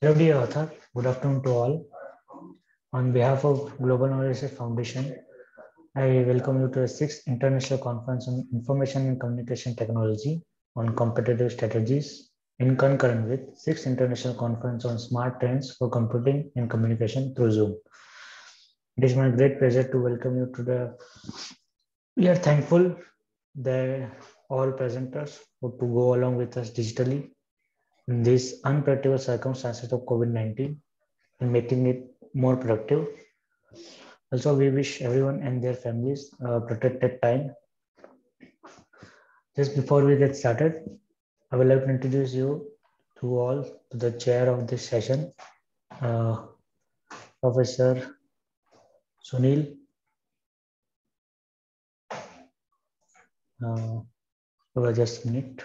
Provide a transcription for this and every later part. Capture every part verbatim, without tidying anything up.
Hello dear author, good afternoon to all. On behalf of Global Knowledge Foundation, I welcome you to the sixth International Conference on Information and Communication Technology on Competitive Strategies, in concurrent with sixth International Conference on Smart Trends for Computing and Communication through Zoom. It is my great pleasure to welcome you to the. We are thankful that all presenters to go along with us digitally in these unpredictable circumstances of COVID nineteen and making it more productive. Also, we wish everyone and their families a protected time. Just before we get started, I would like to introduce you to all to the chair of this session, uh, Professor Sunil. Uh, just a minute.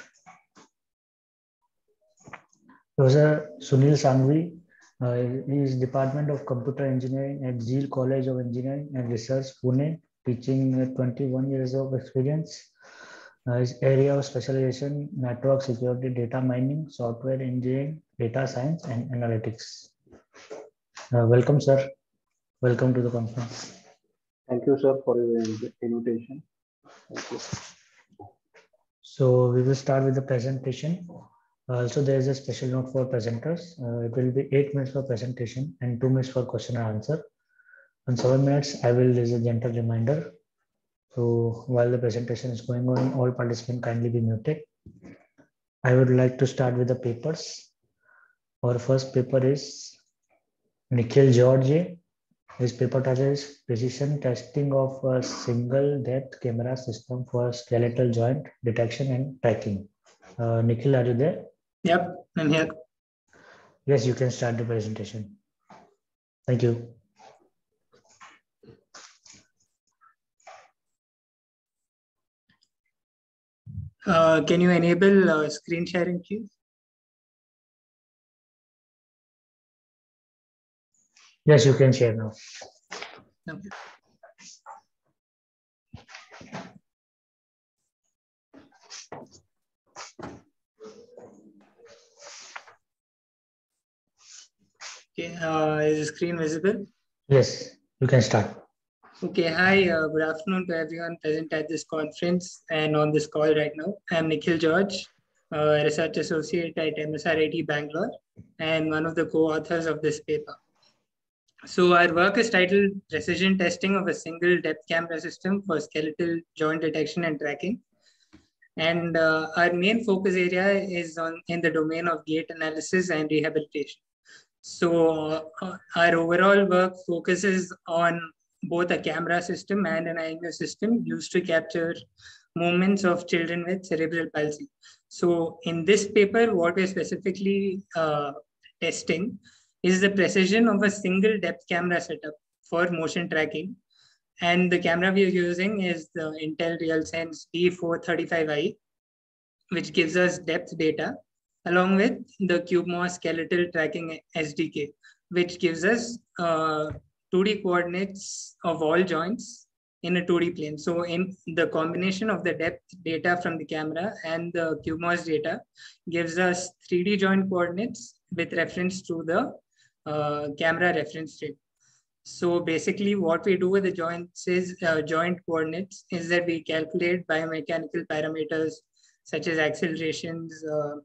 Professor Sunil Sangvi uh, is Department of Computer Engineering at Zeel College of Engineering and Research, Pune, teaching twenty-one years of experience. Uh, his area of specialization, network security, data mining, software engineering, data science, and analytics. Uh, welcome, sir. Welcome to the conference. Thank you, sir, for your invitation. Thank you. So we will start with the presentation. Also, there is a special note for presenters. Uh, it will be eight minutes for presentation and two minutes for question and answer. On seven minutes, I will raise a gentle reminder. So while the presentation is going on, all participants kindly be muted. I would like to start with the papers. Our first paper is Nikhil George. His paper title is Precision Testing of a Single Depth Camera System for Skeletal Joint Detection and Tracking. Uh, Nikhil, are you there? Yep, I'm here. Yes, you can start the presentation. Thank you. Uh, can you enable uh, screen sharing, please? Yes, you can share now. Okay. Okay, uh, is the screen visible? Yes, you can start. Okay, hi, uh, good afternoon to everyone present at this conference and on this call right now. I'm Nikhil George, uh, Research Associate at M S R I T Bangalore and one of the co-authors of this paper. So our work is titled Precision Testing of a Single Depth Camera System for Skeletal Joint Detection and Tracking. And uh, our main focus area is on in the domain of gait analysis and rehabilitation. So uh, our overall work focuses on both a camera system and an I M U system used to capture movements of children with cerebral palsy. So in this paper, what we're specifically uh, testing is the precision of a single depth camera setup for motion tracking. And the camera we are using is the Intel RealSense D four thirty-five i, which gives us depth data, along with the CubeMOS skeletal tracking S D K, which gives us uh, two D coordinates of all joints in a two D plane. So in the combination of the depth data from the camera and the CubeMOS data gives us three D joint coordinates with reference to the uh, camera reference frame. So basically what we do with the joints is uh, joint coordinates is that we calculate biomechanical parameters such as accelerations, uh,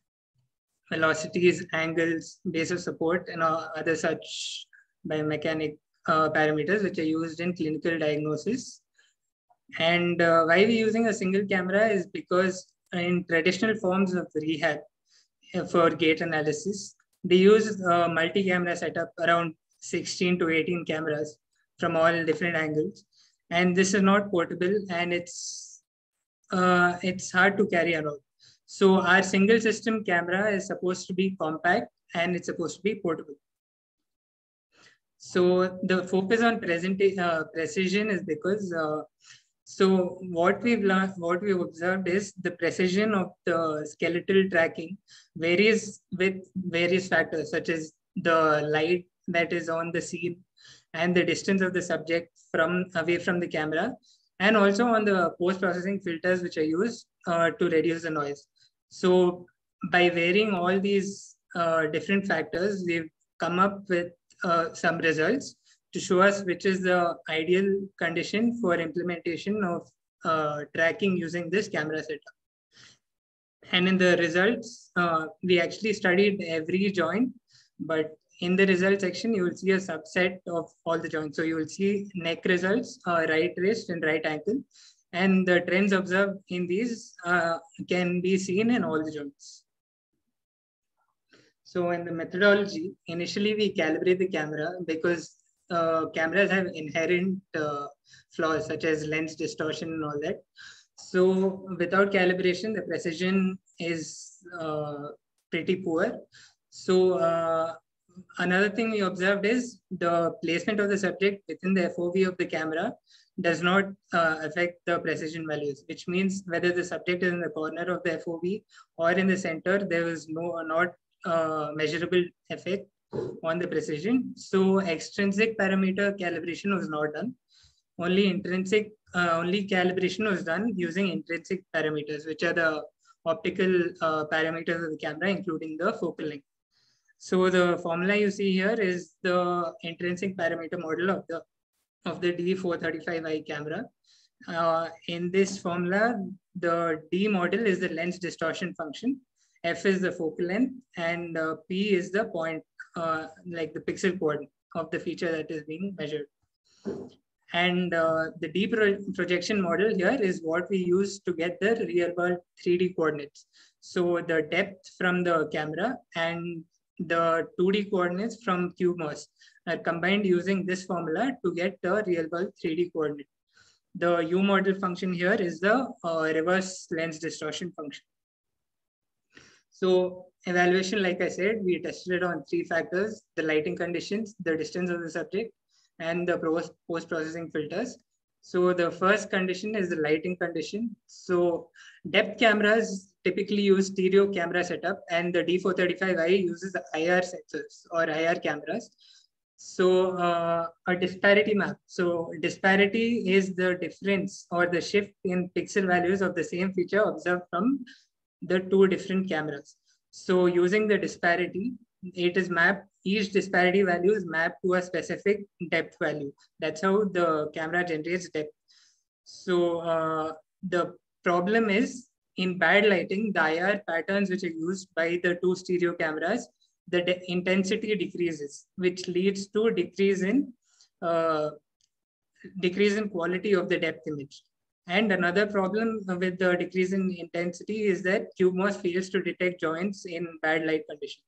velocities, angles, base of support, and uh, other such biomechanic uh, parameters which are used in clinical diagnosis. And uh, why we're using a single camera is because in traditional forms of rehab uh, for gait analysis, they use a multi-camera setup around sixteen to eighteen cameras from all different angles. And this is not portable and it's uh, it's hard to carry around. So our single system camera is supposed to be compact and it's supposed to be portable. So the focus on present, uh, precision is because, uh, so what we've learned, what we've observed is the precision of the skeletal tracking varies with various factors such as the light that is on the scene and the distance of the subject from away from the camera, and also on the post-processing filters which are used uh, to reduce the noise. So by varying all these uh, different factors, we've come up with uh, some results to show us which is the ideal condition for implementation of uh, tracking using this camera setup. And in the results, uh, we actually studied every joint, but in the result section, you will see a subset of all the joints. So you will see neck results, uh, right wrist and right ankle. And the trends observed in these uh, can be seen in all the joints. So in the methodology, initially we calibrate the camera because uh, cameras have inherent uh, flaws such as lens distortion and all that. So without calibration, the precision is uh, pretty poor. So uh, another thing we observed is the placement of the subject within the F O V of the camera does not uh, affect the precision values, which means whether the subject is in the corner of the F O V or in the center, there is no not uh, measurable effect on the precision. So extrinsic parameter calibration was not done. Only intrinsic, uh, only calibration was done using intrinsic parameters, which are the optical uh, parameters of the camera, including the focal length. So the formula you see here is the intrinsic parameter model of the of the D four thirty-five I camera. Uh, in this formula, the D model is the lens distortion function, F is the focal length, and uh, P is the point, uh, like the pixel coordinate of the feature that is being measured. And uh, the D pro projection model here is what we use to get the real world three D coordinates. So the depth from the camera and the two D coordinates from CubeMOS are combined using this formula to get the real world three D coordinate. The U model function here is the uh, reverse lens distortion function. So evaluation, like I said, we tested it on three factors: the lighting conditions, the distance of the subject, and the post-processing filters. So the first condition is the lighting condition. So depth cameras typically use stereo camera setup, and the D four thirty-five I uses the I R sensors or I R cameras. So uh, a disparity map. So disparity is the difference or the shift in pixel values of the same feature observed from the two different cameras. So using the disparity, it is mapped, each disparity value is mapped to a specific depth value. That's how the camera generates depth. So uh, the problem is in bad lighting, the I R patterns which are used by the two stereo cameras, the intensity decreases, which leads to decrease in uh, decrease in quality of the depth image. And another problem with the decrease in intensity is that CubeMOS fails to detect joints in bad light conditions.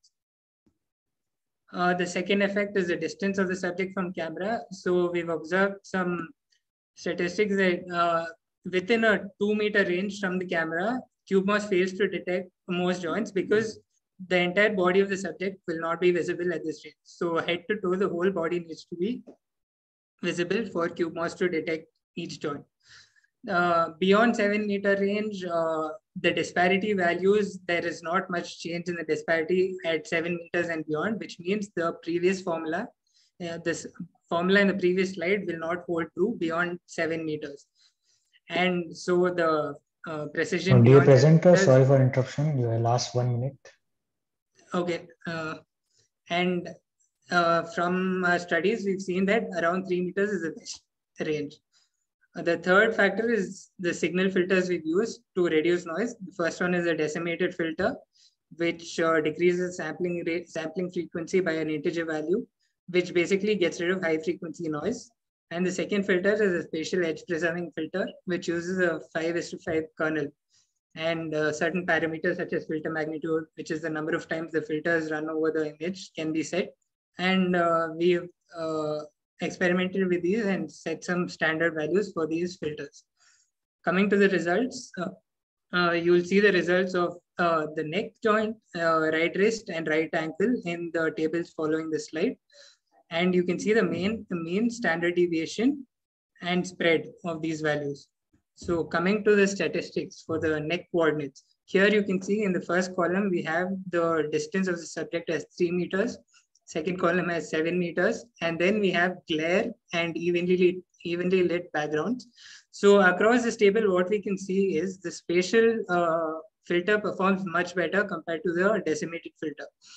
Uh, the second effect is the distance of the subject from camera. So we've observed some statistics that uh, within a two meter range from the camera, CubeMOS fails to detect most joints because the entire body of the subject will not be visible at this range. So head to toe, the whole body needs to be visible for CubeMOS to detect each joint. Uh, beyond seven meter range, uh, the disparity values, there is not much change in the disparity at seven meters and beyond, which means the previous formula, uh, this formula in the previous slide will not hold true beyond seven meters. And so the uh, precision. So dear presenter, meters, sorry for interruption. Your last one minute. Okay. Uh, and uh, from our studies, we've seen that around three meters is the best range. The third factor is the signal filters we've used to reduce noise. The first one is a decimated filter, which uh, decreases sampling rate, sampling frequency by an integer value, which basically gets rid of high frequency noise. And the second filter is a spatial edge preserving filter, which uses a five is to five kernel. And uh, certain parameters such as filter magnitude, which is the number of times the filters run over the image, can be set. And uh, we've uh, experimented with these and set some standard values for these filters. Coming to the results, uh, uh, you will see the results of uh, the neck joint, uh, right wrist and right ankle in the tables following the slide. And you can see the main, the mean standard deviation and spread of these values. So coming to the statistics for the neck coordinates, here you can see in the first column, we have the distance of the subject as three meters. Second column has seven meters, and then we have glare and evenly lit, evenly lit backgrounds. So across this table, what we can see is the spatial uh, filter performs much better compared to the decimated filter.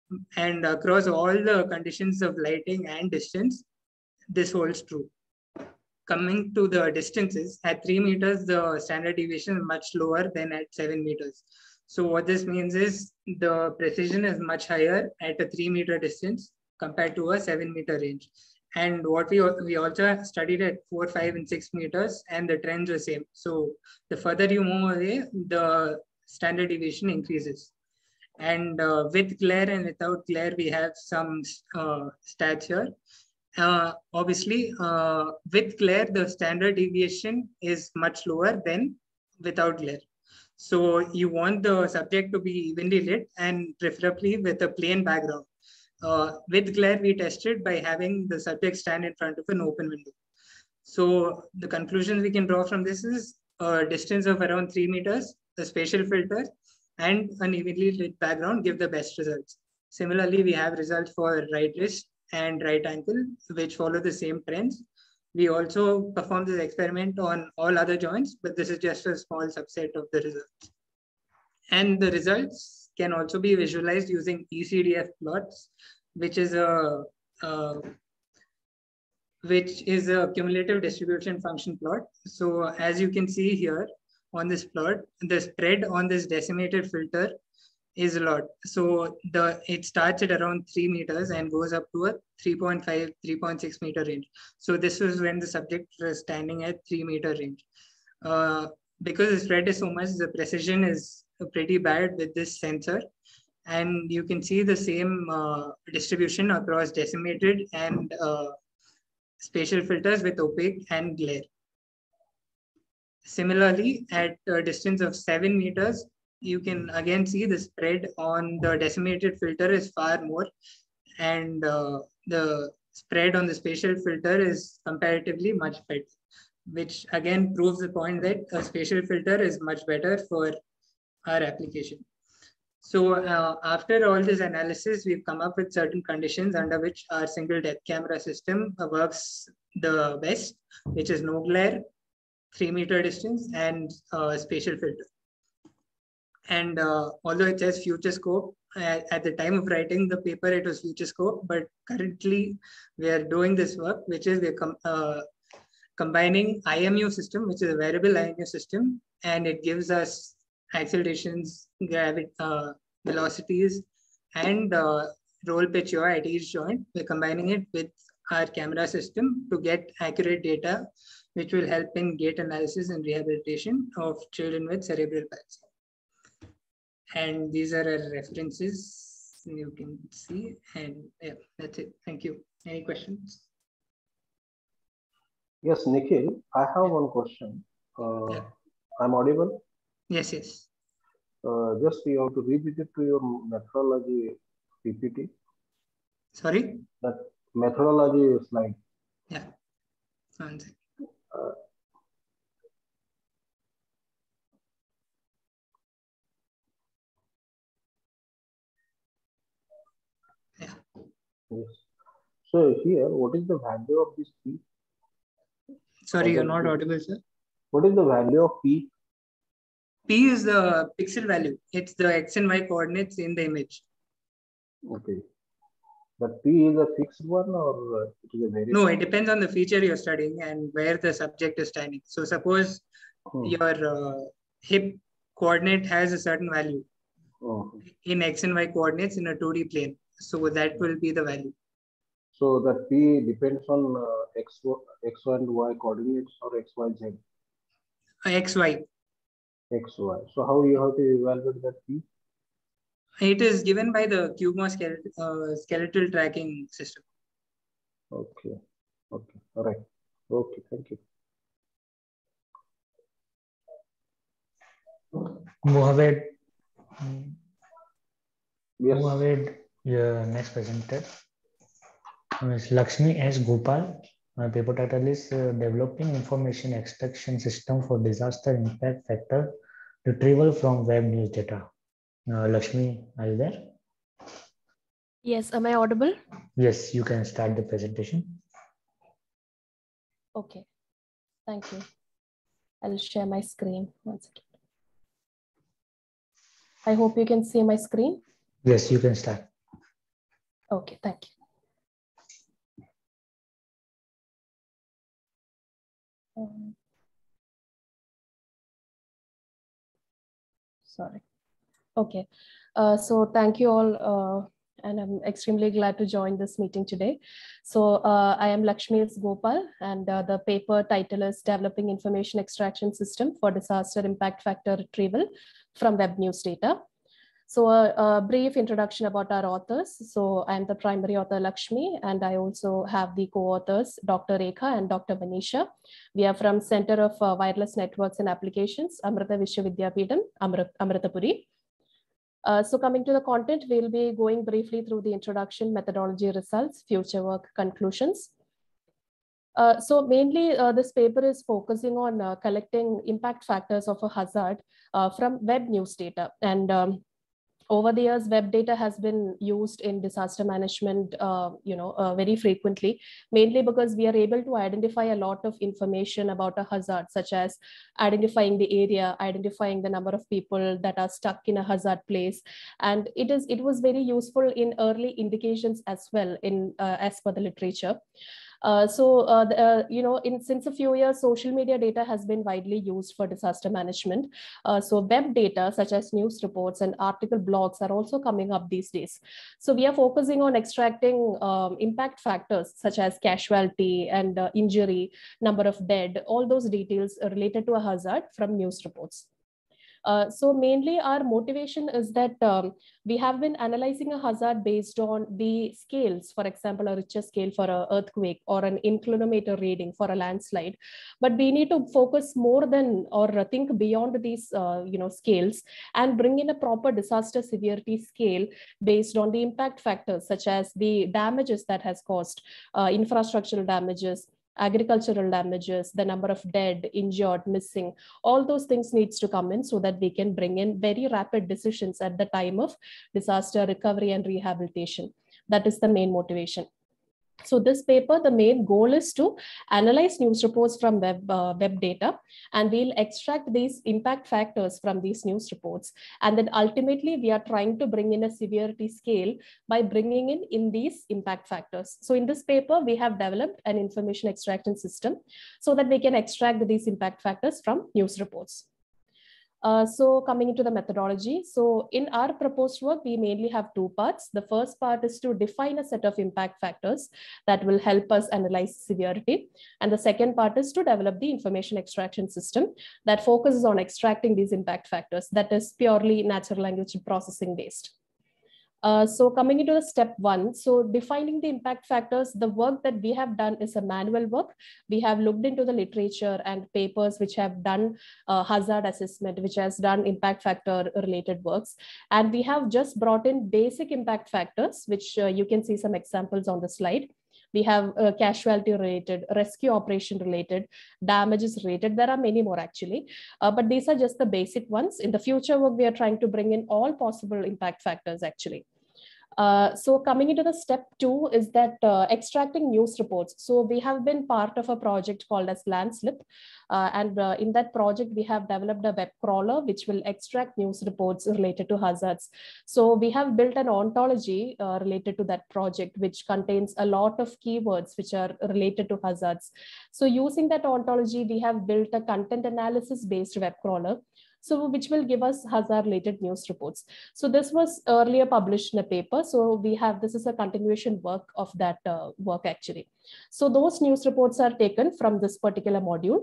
And across all the conditions of lighting and distance, this holds true. Coming to the distances, at three meters, the standard deviation is much lower than at seven meters. So what this means is the precision is much higher at a three meter distance compared to a seven meter range. And what we, we also studied at four, five, and six meters, and the trends were same. So the further you move away, the standard deviation increases. And uh, with glare and without glare, we have some uh, stats here. Uh, obviously, uh, with glare, the standard deviation is much lower than without glare. So you want the subject to be evenly lit and preferably with a plain background. Uh, with glare, we tested by having the subject stand in front of an open window. So the conclusion we can draw from this is a distance of around three meters, the spatial filter, and an evenly lit background give the best results. Similarly, we have results for right wrist and right ankle, which follow the same trends. We also performed this experiment on all other joints, but this is just a small subset of the results. And the results can also be visualized using E C D F plots, which is a, a which is a cumulative distribution function plot. So as you can see here on this plot, the spread on this decimated filter is a lot. So the it starts at around three meters and goes up to a three point five, three point six meter range. So this was when the subject was standing at three meter range. Uh, because the spread is so much, the precision is pretty bad with this sensor. And you can see the same uh, distribution across decimated and uh, spatial filters with opaque and glare. Similarly, at a distance of seven meters, you can again see the spread on the decimated filter is far more, and uh, the spread on the spatial filter is comparatively much better, which again proves the point that a spatial filter is much better for our application. So uh, after all this analysis, we've come up with certain conditions under which our single depth camera system works the best, which is no glare, three meter distance, and uh, spatial filter. And uh, although it says future scope, at, at the time of writing the paper, it was future scope, but currently we are doing this work, which is we're com uh, combining I M U system, which is a variable I M U system, and it gives us accelerations, gravity, uh, velocities, and uh, roll pitch yaw at each joint. We're combining it with our camera system to get accurate data, which will help in gait analysis and rehabilitation of children with cerebral palsy. And these are our references you can see. And yeah, that's it. Thank you. Any questions? Yes, Nikhil, I have one question. Uh, Yeah. I'm audible? Yes, yes. Uh, just you have to revisit to your methodology P P T. Sorry? That methodology slide. Yeah. One second. Uh, Yeah. yes. So here, what is the value of this P? Sorry, you're not P. audible, sir. What is the value of P? P is the pixel value. It's the X and Y coordinates in the image. Okay. But P is a fixed one or it is a variable? No, it depends on the feature you're studying and where the subject is standing. So suppose hmm. your uh, hip coordinate has a certain value oh. in X and Y coordinates in a two D plane. So that will be the value. So that P depends on uh, X, X and Y coordinates or X, Y, Z? Uh, X, Y. X, Y. So how you have to evaluate that P? It is given by the CubeMod skeletal, uh, skeletal tracking system. Okay. Okay. All right. Okay. Thank you. Mohamed. Yes. Mohamed, your next presenter is Lakshmi S. Gopal. My paper title is uh, Developing Information Extraction System for Disaster Impact Factor Retrieval from Web News Data. Uh, Lakshmi, are you there? Yes, am I audible? Yes, you can start the presentation. Okay, thank you. I'll share my screen. One second. I hope you can see my screen. Yes, you can start. Okay, thank you. Um, sorry. Okay, uh, so thank you all, uh, and I'm extremely glad to join this meeting today. So uh, I am Lakshmi S. Gopal, and uh, the paper title is Developing Information Extraction System for Disaster Impact Factor Retrieval from Web News Data. So a, a brief introduction about our authors. So I'm the primary author Lakshmi, and I also have the co-authors Doctor Rekha and Doctor Manisha. We are from Center of uh, Wireless Networks and Applications, Amrita Vishwavidyapeetham, Amrit Amritapuri. Uh, so coming to the content, we'll be going briefly through the introduction, methodology, results, future work, conclusions. Uh, so mainly uh, this paper is focusing on uh, collecting impact factors of a hazard uh, from web news data. And um, over the years, web data has been used in disaster management, uh, you know, uh, very frequently, mainly because we are able to identify a lot of information about a hazard, such as identifying the area, identifying the number of people that are stuck in a hazard place. And it is it was very useful in early indications as well, in uh, as per the literature. Uh, so, uh, the, uh, you know, in since a few years, social media data has been widely used for disaster management. Uh, so web data such as news reports and article blogs are also coming up these days. So we are focusing on extracting um, impact factors such as casualty and uh, injury, number of dead, all those details related to a hazard from news reports. Uh, so mainly our motivation is that um, we have been analyzing a hazard based on the scales, for example, a Richter scale for an earthquake or an inclinometer reading for a landslide. But we need to focus more than or think beyond these uh, you know, scales and bring in a proper disaster severity scale based on the impact factors, such as the damages that has caused, uh, infrastructural damages, agricultural damages, the number of dead, injured, missing, all those things needs to come in so that we can bring in very rapid decisions at the time of disaster recovery and rehabilitation. That is the main motivation. So this paper, the main goal is to analyze news reports from web, uh, web data, and we'll extract these impact factors from these news reports. And then ultimately, we are trying to bring in a severity scale by bringing in, in these impact factors. So in this paper, we have developed an information extraction system so that we can extract these impact factors from news reports. Uh, so coming into the methodology, so in our proposed work, we mainly have two parts. The first part is to define a set of impact factors that will help us analyze severity. And the second part is to develop the information extraction system that focuses on extracting these impact factors, that is purely natural language processing based. Uh, so coming into the step one, so defining the impact factors, the work that we have done is a manual work. We have looked into the literature and papers which have done uh, hazard assessment, which has done impact factor related works. And we have just brought in basic impact factors, which uh, you can see some examples on the slide. We have uh, casualty related, rescue operation related, damages related. There are many more actually, uh, but these are just the basic ones. In the future work, we are trying to bring in all possible impact factors actually. Uh, so coming into the step two is that uh, extracting news reports. So we have been part of a project called as Landslip. Uh, and uh, in that project, we have developed a web crawler which will extract news reports related to hazards. So we have built an ontology uh, related to that project, which contains a lot of keywords which are related to hazards. So using that ontology, we have built a content analysis based web crawler, so which will give us hazard related news reports. So this was earlier published in a paper. So we have, this is a continuation work of that uh, work actually. So those news reports are taken from this particular module.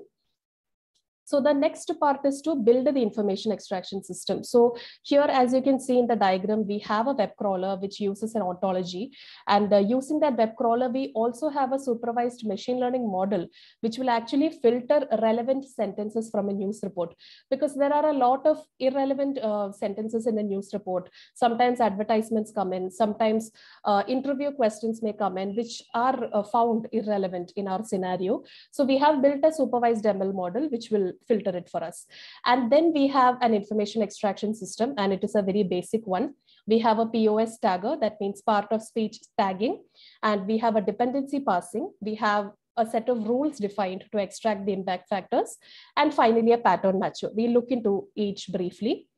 So the next part is to build the information extraction system. So here, as you can see in the diagram, we have a web crawler which uses an ontology. And uh, using that web crawler, we also have a supervised machine learning model, which will actually filter relevant sentences from a news report. Because there are a lot of irrelevant uh, sentences in a news report. Sometimes advertisements come in, sometimes uh, interview questions may come in, which are uh, found irrelevant in our scenario. So we have built a supervised M L model, which will filter it for us. And then we have an information extraction system, and it is a very basic one. We have a P O S tagger, that means part of speech tagging, and we have a dependency parsing. We have a set of rules defined to extract the impact factors, and finally a pattern matcher. We look into each briefly.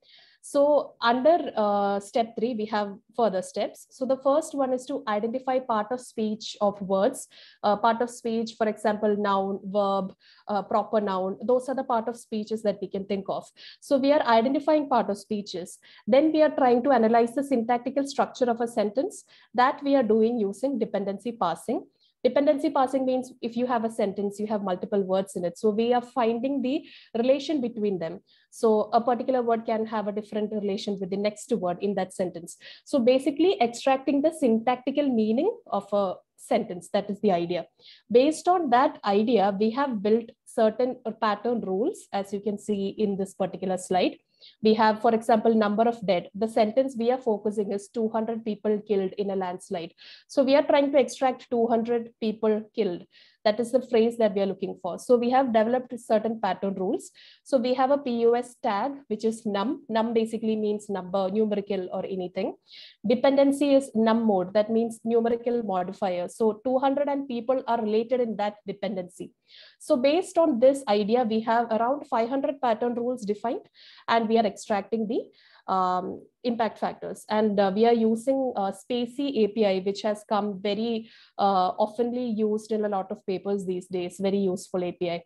So under uh, step three, we have further steps. So the first one is to identify part of speech of words, uh, part of speech, for example, noun, verb, uh, proper noun. Those are the part of speeches that we can think of. So we are identifying part of speeches. Then we are trying to analyze the syntactical structure of a sentence. That we are doing using dependency parsing. Dependency parsing means if you have a sentence, you have multiple words in it. So we are finding the relation between them. So a particular word can have a different relation with the next word in that sentence. So basically extracting the syntactical meaning of a sentence, that is the idea. Based on that idea, we have built certain pattern rules, as you can see in this particular slide. We have, for example, number of dead. The sentence we are focusing is two hundred people killed in a landslide. So we are trying to extract two hundred people killed. That is the phrase that we are looking for. So we have developed certain pattern rules. So we have a P O S tag, which is num. Num basically means number, numerical or anything. Dependency is num mode. That means numerical modifier. So two hundred and people are related in that dependency. So based on this idea, we have around five hundred pattern rules defined, and we are extracting the um, impact factors. And uh, we are using uh, Spacy A P I, which has come very uh, oftenly used in a lot of papers these days, very useful A P I.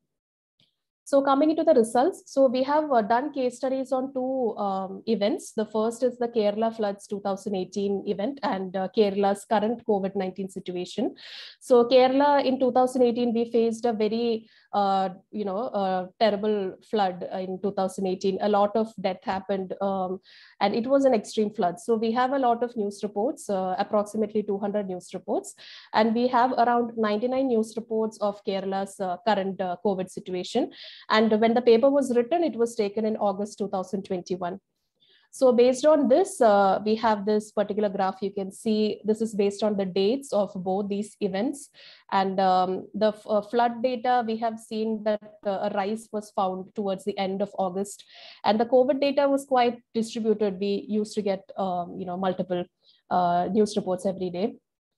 So coming into the results, so we have uh, done case studies on two um, events. The first is the Kerala floods two thousand eighteen event and uh, Kerala's current COVID nineteen situation. So Kerala in two thousand eighteen, we faced a very, uh, you know, uh, terrible flood in two thousand eighteen. A lot of death happened um, and it was an extreme flood. So we have a lot of news reports, uh, approximately two hundred news reports. And we have around ninety-nine news reports of Kerala's uh, current uh, COVID situation. And when the paper was written, it was taken in August two thousand twenty-one. So based on this, uh, we have this particular graph. You can see this is based on the dates of both these events. And um, the uh, flood data, we have seen that uh, a rise was found towards the end of August. And the COVID data was quite distributed. We used to get um, you know, multiple uh, news reports every day.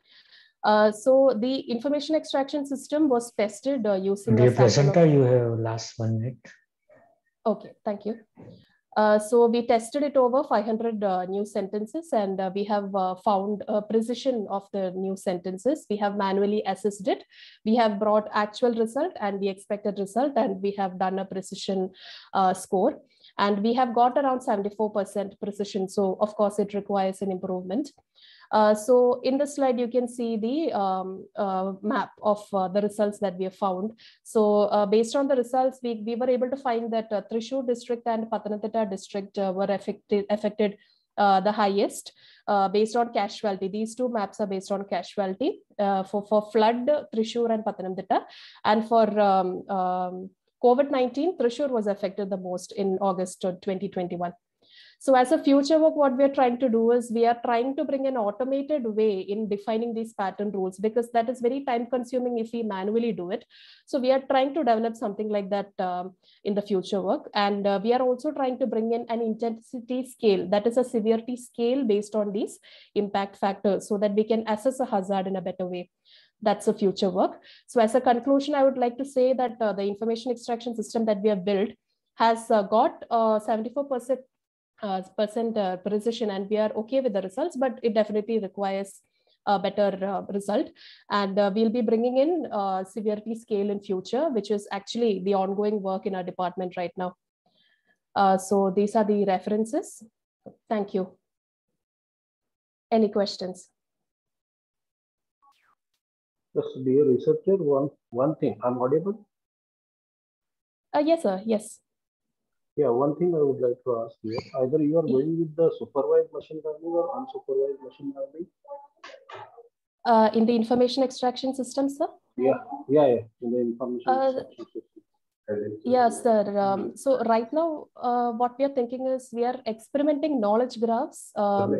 Uh, so the information extraction system was tested uh, using Dear a presenter, you have last one minute. Okay, thank you. Uh, so we tested it over five hundred uh, new sentences, and uh, we have uh, found a precision of the new sentences. We have manually assessed it. We have brought actual result and the expected result, and we have done a precision uh, score. And we have got around seventy-four percent precision. So of course, it requires an improvement. Uh, so in the slide, you can see the um, uh, map of uh, the results that we have found. So uh, based on the results, we, we were able to find that uh, Thrissur district and Pathanamthitta district uh, were affected, affected uh, the highest uh, based on casualty. These two maps are based on casualty uh, for, for flood, Thrissur and Pathanamthitta. And for um, um, COVID nineteen, Thrissur was affected the most in August twenty twenty-one. So as a future work, what we are trying to do is we are trying to bring an automated way in defining these pattern rules, because that is very time consuming if we manually do it. So we are trying to develop something like that um, in the future work. And uh, we are also trying to bring in an intensity scale, that is a severity scale based on these impact factors, so that we can assess a hazard in a better way. That's a future work. So as a conclusion, I would like to say that uh, the information extraction system that we have built has uh, got uh, seventy-four percent Uh, percent uh, precision, and we are okay with the results, but it definitely requires a better uh, result. And uh, we'll be bringing in uh, severity scale in future, which is actually the ongoing work in our department right now. Uh, so these are the references. Thank you. Any questions? Yes, dear researcher, one, one thing, I'm audible? Uh, yes, sir, yes. Yeah, one thing I would like to ask you, either you are going with the supervised machine learning or unsupervised machine learning? Uh, in the information extraction system, sir? Yeah, yeah, yeah, in the information uh, extraction system. Yes, sir. Um, so right now, uh, what we are thinking is we are experimenting knowledge graphs. Um,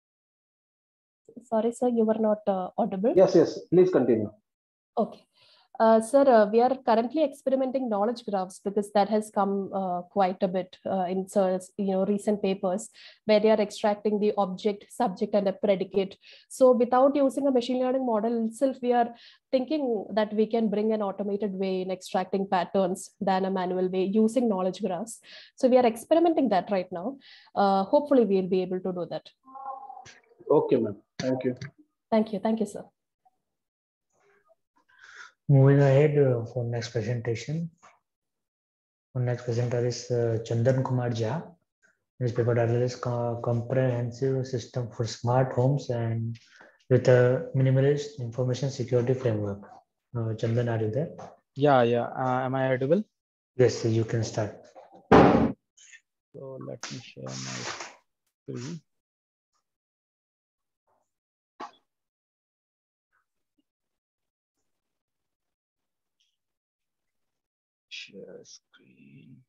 sorry, sir, you were not uh, audible. Yes, yes, please continue. Okay. Uh, sir, uh, we are currently experimenting knowledge graphs because that has come uh, quite a bit uh, in you know recent papers where they are extracting the object, subject, and a predicate. So without using a machine learning model itself, we are thinking that we can bring an automated way in extracting patterns than a manual way using knowledge graphs. So we are experimenting that right now. Uh, hopefully, we'll be able to do that. Okay, ma'am. Thank you. Thank you. Thank you, sir. Moving ahead uh, for next presentation. Our next presenter is uh, Chandan Kumar Jha. His paper title is Comprehensive System for Smart Homes and with a Minimalist Information Security Framework. Uh, Chandan, are you there? Yeah, yeah. Uh, am I audible? Yes, you can start. So let me share my screen. Share screen.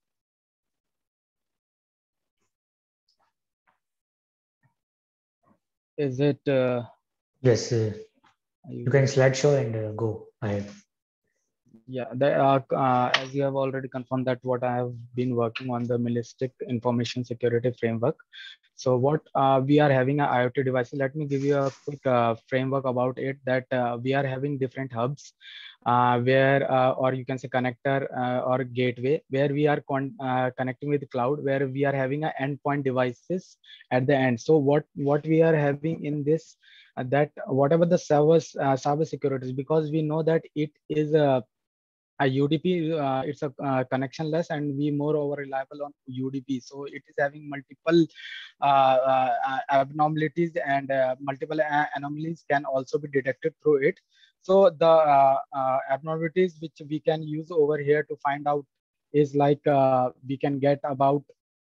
Is it? Uh, yes, uh, you, you can slideshow and uh, go ahead. Yeah, the, uh, uh, as you have already confirmed that what I have been working on the Minimalistic Information Security Framework. So what uh, we are having a IoT devices. Let me give you a quick uh, framework about it. That uh, we are having different hubs, uh, where uh, or you can say connector uh, or gateway, where we are con uh, connecting with the cloud, where we are having a endpoint devices at the end. So what what we are having in this uh, that whatever the servers uh, cyber securities, because we know that it is a a U D P, uh, it's a uh, connectionless, and we more over reliable on U D P. So it is having multiple uh, uh, abnormalities, and uh, multiple anomalies can also be detected through it. So the uh, uh, abnormalities which we can use over here to find out is like uh, we can get about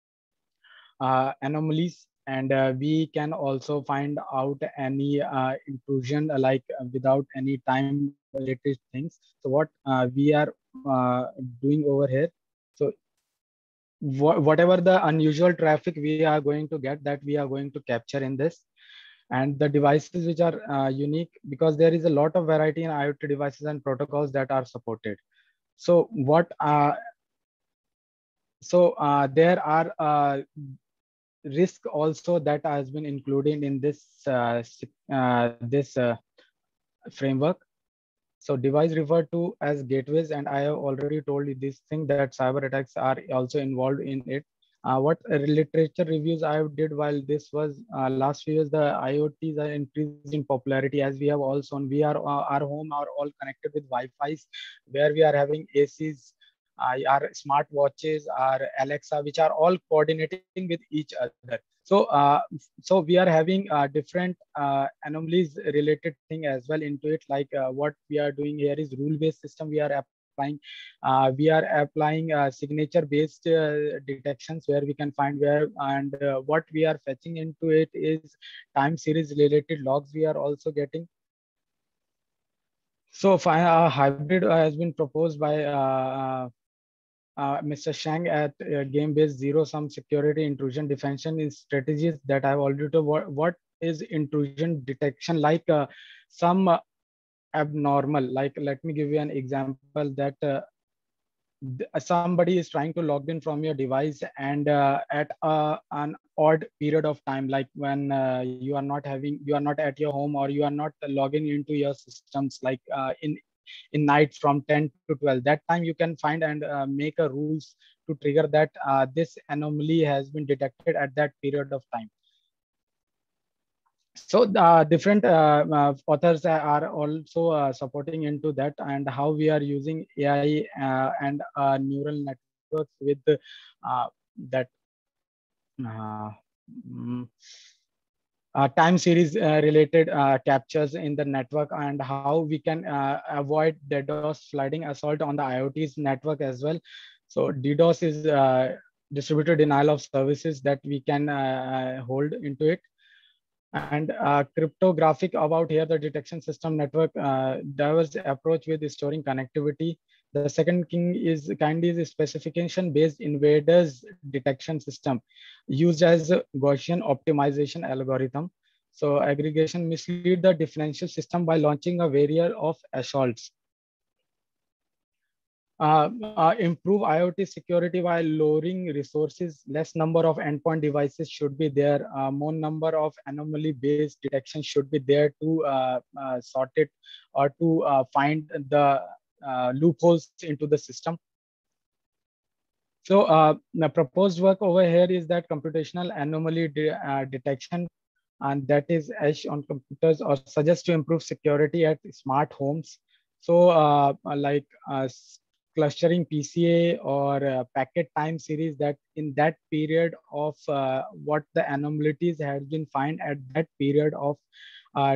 uh, anomalies, and uh, we can also find out any uh, intrusion uh, like uh, without any time related things. So what uh, we are uh, doing over here, so wh whatever the unusual traffic we are going to get, that we are going to capture in this. And the devices which are uh, unique, because there is a lot of variety in IoT devices and protocols that are supported. So what uh, so uh, there are uh, risk also that has been included in this uh, uh, this uh, framework. So device referred to as gateways, and I have already told you this thing that cyber attacks are also involved in it. Uh, what literature reviews I did while this was uh, last few years, the IoTs are increased in popularity, as we have also, we are uh, our home are all connected with Wi-Fi's, where we are having A Cs, uh, our smart watches, our Alexa, which are all coordinating with each other. So, uh, so we are having uh, different uh, anomalies related thing as well into it. Like uh, what we are doing here is rule-based system. We are applying, uh, we are applying uh, signature-based uh, detections, where we can find where, and uh, what we are fetching into it is time series related logs we are also getting. So, uh, hybrid uh, has been proposed by uh, Uh, Mister Shang at uh, game-based zero-sum security intrusion defension is strategies that I've already told. What, what is intrusion detection? Like uh, some uh, abnormal, like let me give you an example that uh, somebody is trying to log in from your device, and uh, at uh, an odd period of time, like when uh, you are not having, you are not at your home, or you are not logging into your systems, like uh, in in night from ten to twelve, that time you can find and uh, make a rules to trigger that uh, this anomaly has been detected at that period of time. So uh, different uh, uh, authors are also uh, supporting into that, and how we are using A I uh, and uh, neural networks with uh, that uh, mm, Uh, time series uh, related uh, captures in the network, and how we can uh, avoid DDoS flooding assault on the IoT's network as well. So DDoS is uh, distributed denial of services that we can uh, hold into it. And uh, cryptographic about here, the detection system network uh, diverse approach with storing connectivity. The second king is kind is a specification based invaders detection system used as a Gaussian optimization algorithm. So aggregation mislead the differential system by launching a variety of assaults. Uh, uh, improve IoT security while lowering resources. Less number of endpoint devices should be there. Uh, more number of anomaly-based detection should be there to uh, uh, sort it or to uh, find the uh, loopholes into the system. So uh, the proposed work over here is that computational anomaly de uh, detection, and that is edge on computers, or suggests to improve security at smart homes. So uh, like uh, clustering P C A or uh, packet time series, that in that period of uh, what the anomalies has been found at that period of uh,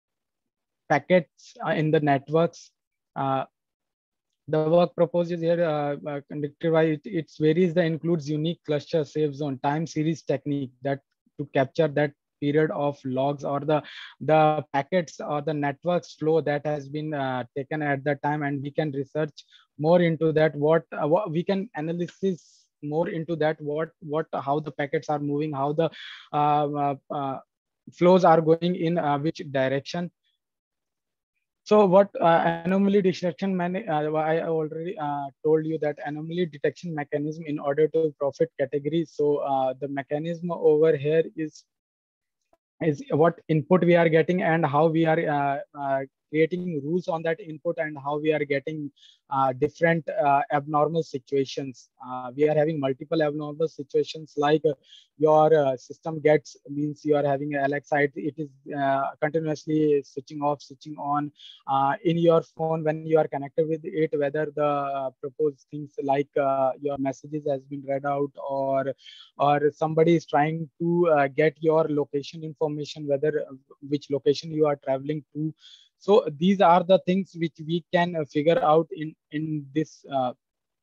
packets uh, in the networks. Uh, the work proposed is here uh, uh, conducted by it, it varies the includes unique cluster safe zone time series technique that to capture that period of logs or the the packets or the networks flow that has been uh, taken at that time, and we can research more into that, what, uh, what we can analysis more into that, what what how the packets are moving, how the uh, uh, uh, flows are going in uh, which direction. So what uh, anomaly detection, man, uh, I already uh, told you that anomaly detection mechanism in order to profit categories. So uh, the mechanism over here is is what input we are getting and how we are uh, uh, creating rules on that input, and how we are getting uh, different uh, abnormal situations. Uh, we are having multiple abnormal situations, like uh, your uh, system gets means you are having a L X I, it is uh, continuously switching off, switching on uh, in your phone when you are connected with it, whether the uh, proposed things like uh, your messages has been read out, or or somebody is trying to uh, get your location information, whether uh, which location you are traveling to. So these are the things which we can uh, figure out in in this. Uh,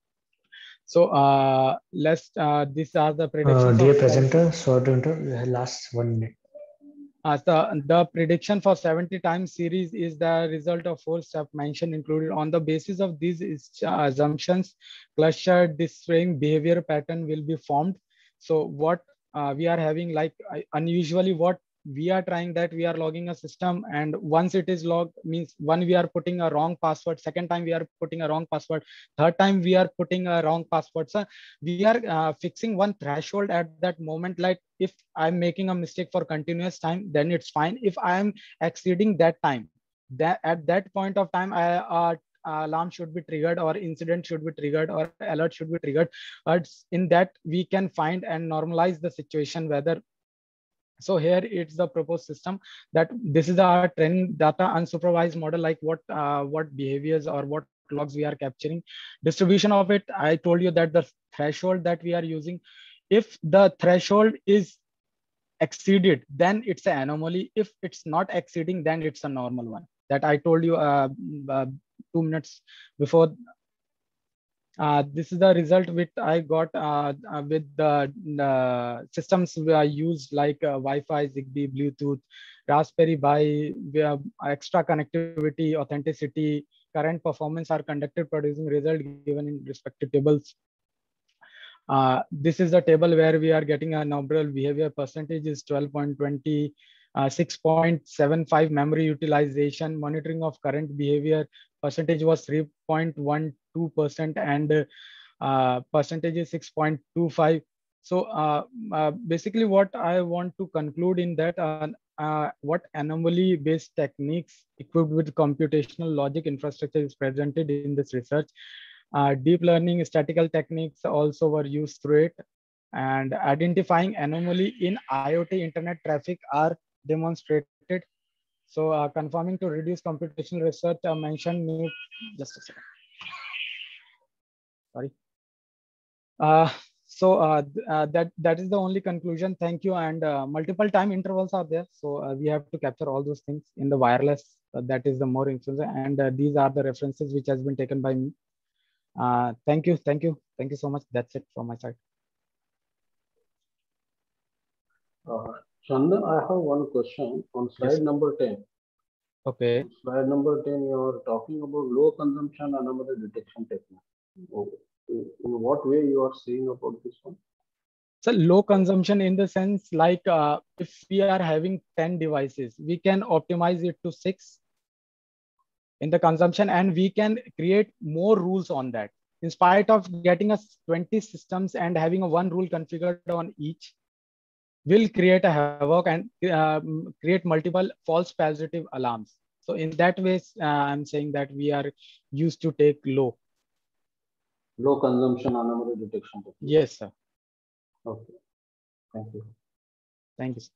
so uh, let's. Uh, these are the predictions. Uh, dear of presenter, sorry to interrupt. You have last one minute. Uh, the, the prediction for seventy times series is the result of four steps mentioned included. On the basis of these is, uh, assumptions, cluster displaying behavior pattern will be formed. So what uh, we are having, like uh, unusually what we are trying, that we are logging a system, and once it is logged means one we are putting a wrong password, second time we are putting a wrong password, third time we are putting a wrong password. So we are uh, fixing one threshold at that moment, like if I'm making a mistake for continuous time, then it's fine. If I am exceeding that time, that at that point of time, I uh, alarm should be triggered, or incident should be triggered, or alert should be triggered. But in that we can find and normalize the situation, whether. So here it's the proposed system, that this is our training data unsupervised model, like what uh, what behaviors or what logs we are capturing. Distribution of it, I told you that the threshold that we are using, if the threshold is exceeded, then it's an anomaly. If it's not exceeding, then it's a normal one, that I told you uh, uh, two minutes before. Uh, this is the result which I got uh, uh, with the, the systems we are used, like uh, Wi-Fi, Zigbee, Bluetooth, Raspberry Pi. We have extra connectivity, authenticity, current performance are conducted, producing result given in respective tables. Uh, this is the table where we are getting a number behavior percentage is twelve point two zero, six point seven five memory utilization, monitoring of current behavior percentage was three point one two percent, and uh, percentage is six point two five. So uh, uh, basically what I want to conclude in that, uh, uh, what anomaly based techniques equipped with computational logic infrastructure is presented in this research. Uh, deep learning statistical techniques also were used through it, and identifying anomaly in IoT internet traffic are demonstrated. So uh, conforming to reduce computational research, uh, mentioned new, just a second. Sorry. Uh, so uh, uh, that that is the only conclusion. Thank you. And uh, multiple time intervals are there, so uh, we have to capture all those things in the wireless. Uh, that is the more influencer, and uh, these are the references which has been taken by me. Uh, thank you, thank you, thank you so much. That's it from my side. Uh, Chandan, I have one question on slide yes. number ten. Okay. On slide number ten, you are talking about low consumption anomaly detection technique. Okay. In what way you are saying about this one? So low consumption in the sense, like uh, if we are having ten devices, we can optimize it to six in the consumption, and we can create more rules on that. in spite of getting us twenty systems and having a one rule configured on each, will create a havoc and um, create multiple false positive alarms. So in that way, uh, I'm saying that we are used to take low. Low consumption anomaly detection technique. Yes, sir. Okay. Thank you. Thank you, sir.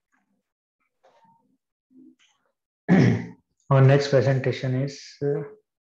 Our next presentation is uh,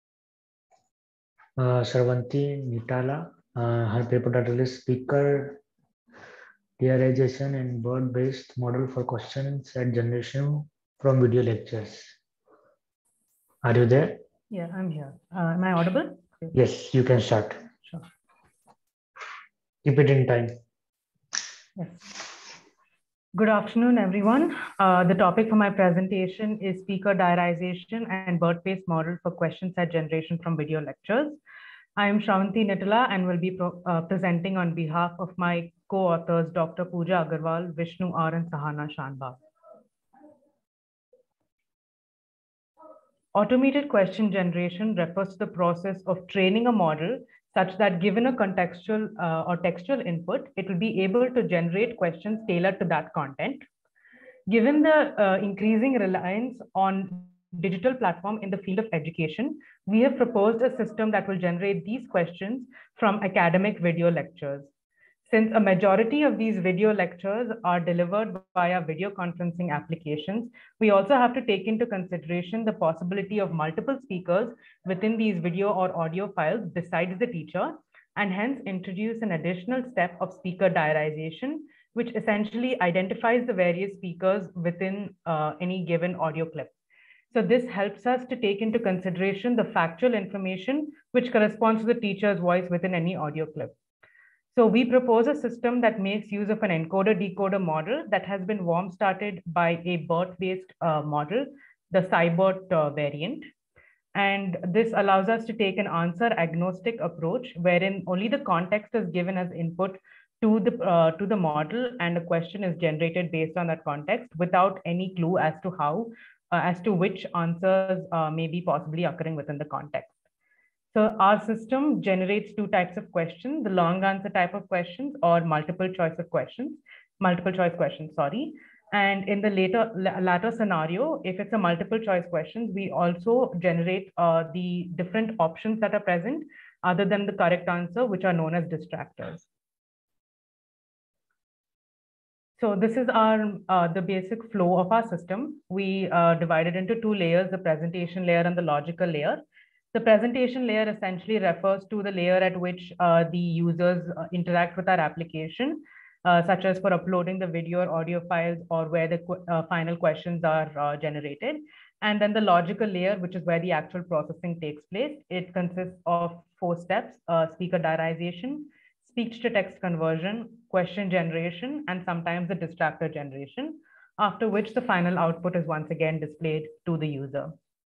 uh, Sarvanti Nitala. Uh, her paper title is Speaker Diarization and Word-Based Model for Question Set Generation from Video Lectures. Are you there? Yeah, I'm here. Uh, am I audible? Yes, you can start. Sure. Keep it in time. Yes. Good afternoon, everyone. Uh, the topic for my presentation is speaker diarization and word-based model for question set generation from video lectures. I am Shravanti Nitala and will be pro uh, presenting on behalf of my co-authors, Doctor Pooja Agarwal, Vishnu R and Sahana Shanbhag. Automated question generation refers to the process of training a model such that given a contextual uh, or textual input, it will be able to generate questions tailored to that content. Given the uh, increasing reliance on digital platform in the field of education, we have proposed a system that will generate these questions from academic video lectures. Since a majority of these video lectures are delivered via video conferencing applications, we also have to take into consideration the possibility of multiple speakers within these video or audio files besides the teacher, and hence introduce an additional step of speaker diarization, which essentially identifies the various speakers within uh, any given audio clip. So this helps us to take into consideration the factual information which corresponds to the teacher's voice within any audio clip. So we propose a system that makes use of an encoder-decoder model that has been warm-started by a BERT-based uh, model, the SciBERT uh, variant. And this allows us to take an answer-agnostic approach, wherein only the context is given as input to the, uh, to the model, and a question is generated based on that context without any clue as to how, uh, as to which answers uh, may be possibly occurring within the context. So our system generates two types of questions, the long answer type of questions or multiple choice of questions, multiple choice questions, sorry. And in the later latter scenario, if it's a multiple choice questions, we also generate uh, the different options that are present other than the correct answer, which are known as distractors. So this is our uh, the basic flow of our system. We uh, divided into two layers, the presentation layer and the logical layer. The presentation layer essentially refers to the layer at which uh, the users uh, interact with our application, uh, such as for uploading the video or audio files or where the qu uh, final questions are uh, generated. And then the logical layer, which is where the actual processing takes place. It consists of four steps, uh, speaker diarization, speech-to-text conversion, question generation, and sometimes the distractor generation, after which the final output is once again displayed to the user.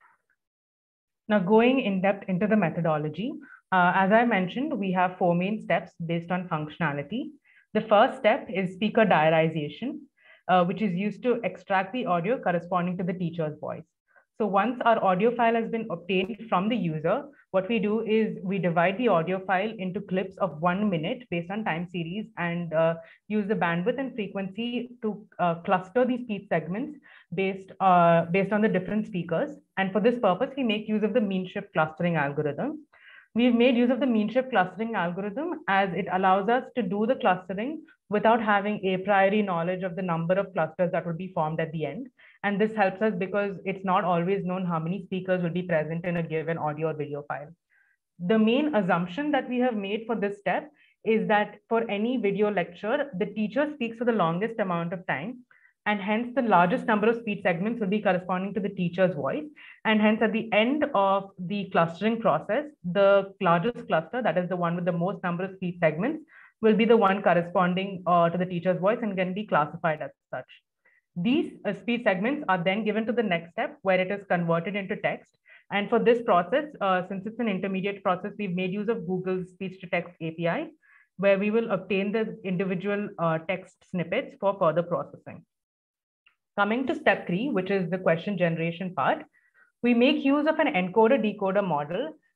Now, going in depth into the methodology, uh, as I mentioned, we have four main steps based on functionality. The first step is speaker diarization, uh, which is used to extract the audio corresponding to the teacher's voice. So once our audio file has been obtained from the user, what we do is we divide the audio file into clips of one minute based on time series and uh, use the bandwidth and frequency to uh, cluster these speech segments based, uh, based on the different speakers. And for this purpose, we make use of the mean shift clustering algorithm. We've made use of the mean shift clustering algorithm as it allows us to do the clustering without having a priori knowledge of the number of clusters that will be formed at the end. And this helps us because it's not always known how many speakers will be present in a given audio or video file. The main assumption that we have made for this step is that for any video lecture, the teacher speaks for the longest amount of time, and hence the largest number of speech segments will be corresponding to the teacher's voice. And hence at the end of the clustering process, the largest cluster, that is the one with the most number of speech segments, will be the one corresponding uh, to the teacher's voice and can be classified as such. These uh, speech segments are then given to the next step where it is converted into text. And for this process, uh, since it's an intermediate process, we've made use of Google's speech-to-text A P I, where we will obtain the individual uh, text snippets for further processing. Coming to step three, which is the question generation part, we make use of an encoder-decoder model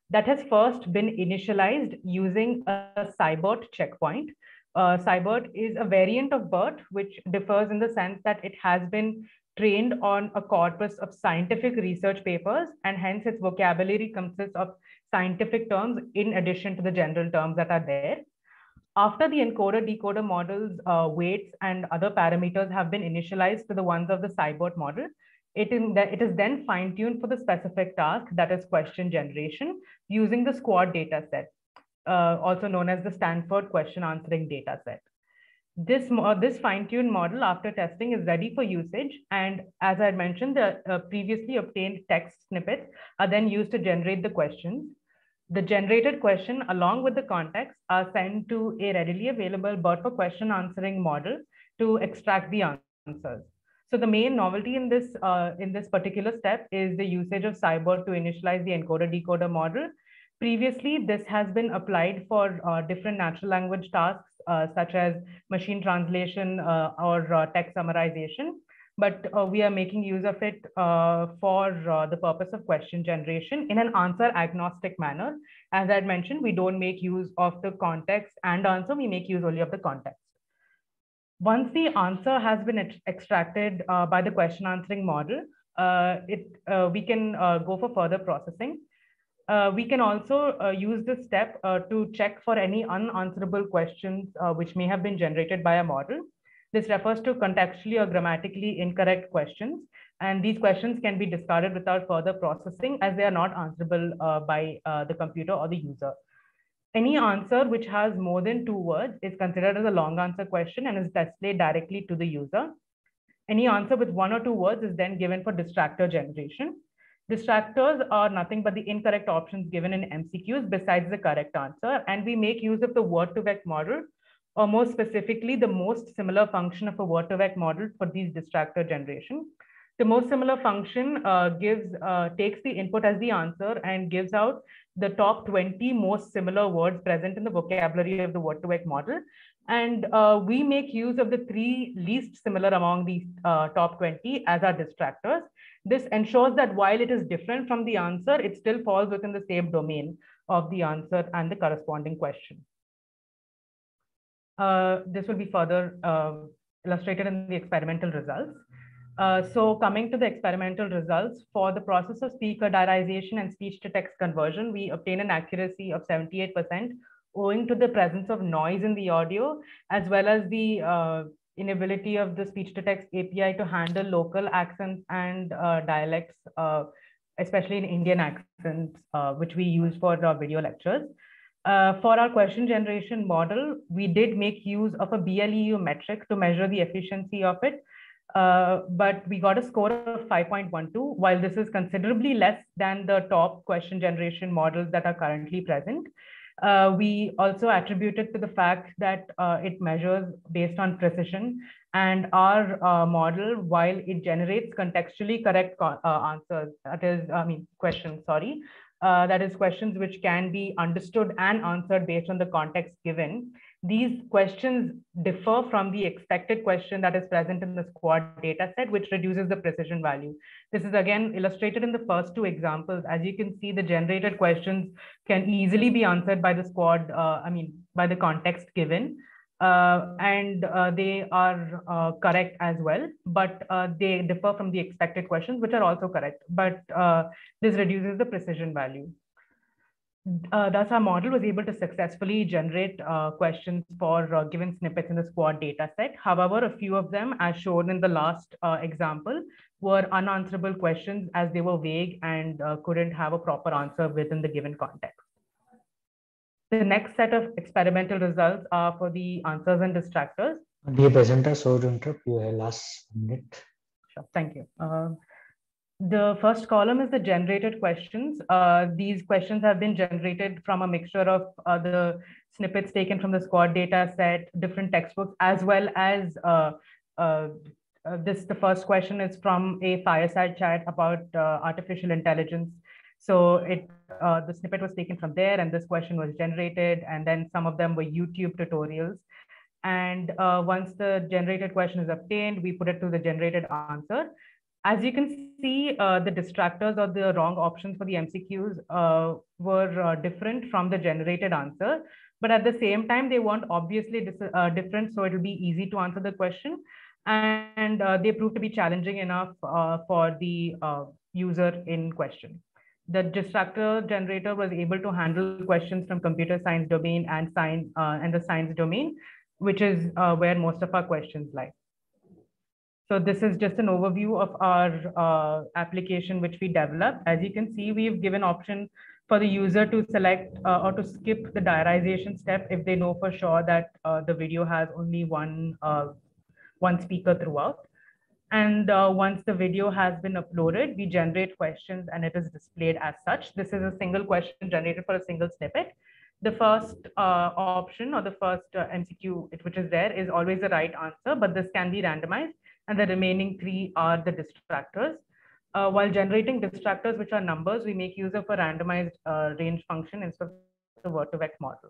that has first been initialized using a SciBERT checkpoint. Uh, SciBERT is a variant of BERT, which differs in the sense that it has been trained on a corpus of scientific research papers, and hence its vocabulary consists of scientific terms in addition to the general terms that are there. After the encoder-decoder model's uh, weights and other parameters have been initialized to the ones of the SciBERT model, it, in the, it is then fine-tuned for the specific task, that is question generation, using the SQuAD dataset, uh, also known as the Stanford question answering dataset. This, uh, this fine-tuned model after testing is ready for usage. And as I had mentioned, the uh, previously obtained text snippets are then used to generate the questions. The generated question along with the context are sent to a readily available BERT for question answering model to extract the answers. So the main novelty in this, uh, in this particular step is the usage of SciBERT to initialize the encoder-decoder model. Previously, this has been applied for uh, different natural language tasks, uh, such as machine translation uh, or uh, text summarization. But uh, we are making use of it uh, for uh, the purpose of question generation in an answer agnostic manner. As I had mentioned, we don't make use of the context and answer, we make use only of the context. Once the answer has been ex extracted uh, by the question answering model, uh, it, uh, we can uh, go for further processing. Uh, we can also uh, use this step uh, to check for any unanswerable questions uh, which may have been generated by a model. This refers to contextually or grammatically incorrect questions, and these questions can be discarded without further processing as they are not answerable uh, by uh, the computer or the user. Any answer which has more than two words is considered as a long answer question and is displayed directly to the user. Any answer with one or two words is then given for distractor generation. Distractors are nothing but the incorrect options given in M C Qs besides the correct answer, and we make use of the word-to-vec model, or more specifically, the most similar function of a word-to-vec model for these distractor generation. The most similar function uh, gives uh, takes the input as the answer and gives out the top twenty most similar words present in the vocabulary of the word-to-vec model. And uh, we make use of the three least similar among these uh, top twenty as our distractors. This ensures that while it is different from the answer, it still falls within the same domain of the answer and the corresponding question. Uh, this will be further uh, illustrated in the experimental results. Uh, so coming to the experimental results, for the process of speaker diarization and speech-to-text conversion, we obtain an accuracy of seventy-eight percent owing to the presence of noise in the audio, as well as the uh, inability of the speech-to-text A P I to handle local accents and uh, dialects, uh, especially in Indian accents, uh, which we use for our video lectures. Uh, for our question generation model, we did make use of a B L E U metric to measure the efficiency of it. Uh, but we got a score of five point one two, while this is considerably less than the top question generation models that are currently present. Uh, we also attributed to the fact that uh, it measures based on precision, and our uh, model, while it generates contextually correct uh, answers, that is, I mean, questions, sorry, uh, that is questions which can be understood and answered based on the context given. These questions differ from the expected question that is present in the SQuAD dataset, which reduces the precision value. This is again illustrated in the first two examples. As you can see, the generated questions can easily be answered by the SQuAD, uh, I mean, by the context given, uh, and uh, they are uh, correct as well, but uh, they differ from the expected questions, which are also correct, but uh, this reduces the precision value. Uh, thus, our model was able to successfully generate uh, questions for uh, given snippets in the SQuAD dataset. However, a few of them, as shown in the last uh, example, were unanswerable questions as they were vague and uh, couldn't have a proper answer within the given context. The next set of experimental results are for the answers and distractors. Dear presenter, sorry to interrupt, you have last minute. Sure, thank you. Uh, The first column is the generated questions. Uh, these questions have been generated from a mixture of uh, the snippets taken from the SQuAD data set, different textbooks, as well as uh, uh, uh, this. The first question is from a fireside chat about uh, artificial intelligence. So it uh, the snippet was taken from there, and this question was generated, and then some of them were YouTube tutorials. And uh, once the generated question is obtained, we put it to the generated answer. As you can see, uh, the distractors or the wrong options for the M C Qs uh, were uh, different from the generated answer, but at the same time, they weren't obviously uh, different, so it'll be easy to answer the question. And uh, they proved to be challenging enough uh, for the uh, user in question. The distractor generator was able to handle questions from computer science domain and science uh, and the science domain, which is uh, where most of our questions lie. So this is just an overview of our uh, application which we developed. As you can see, we've given option for the user to select uh, or to skip the diarization step if they know for sure that uh, the video has only one, uh, one speaker throughout. And uh, once the video has been uploaded, we generate questions and it is displayed as such. This is a single question generated for a single snippet. The first uh, option or the first uh, M C Q which is there is always the right answer, but this can be randomized. And the remaining three are the distractors. Uh, while generating distractors, which are numbers, we make use of a randomized uh, range function instead of the Vertex model.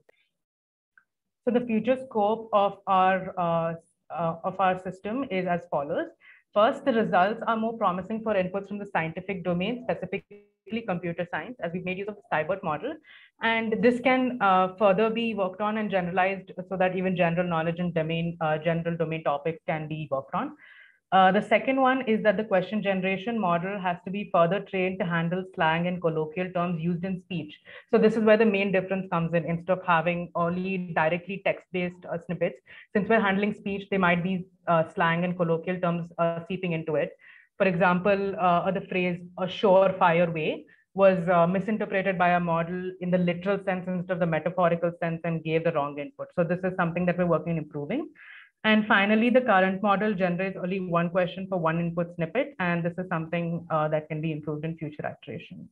So the future scope of our, uh, uh, of our system is as follows. First, the results are more promising for inputs from the scientific domain, specifically computer science, as we've made use of the Skybert model. And this can uh, further be worked on and generalized so that even general knowledge and domain, uh, general domain topics can be worked on. Uh, the second one is that the question generation model has to be further trained to handle slang and colloquial terms used in speech. So this is where the main difference comes in. Instead of having only directly text-based uh, snippets, since we're handling speech, there might be uh, slang and colloquial terms uh, seeping into it. For example, uh, the phrase "a surefire way" was uh, misinterpreted by a model in the literal sense instead of the metaphorical sense and gave the wrong input. So this is something that we're working on improving. And finally, the current model generates only one question for one input snippet, and this is something uh, that can be improved in future iterations.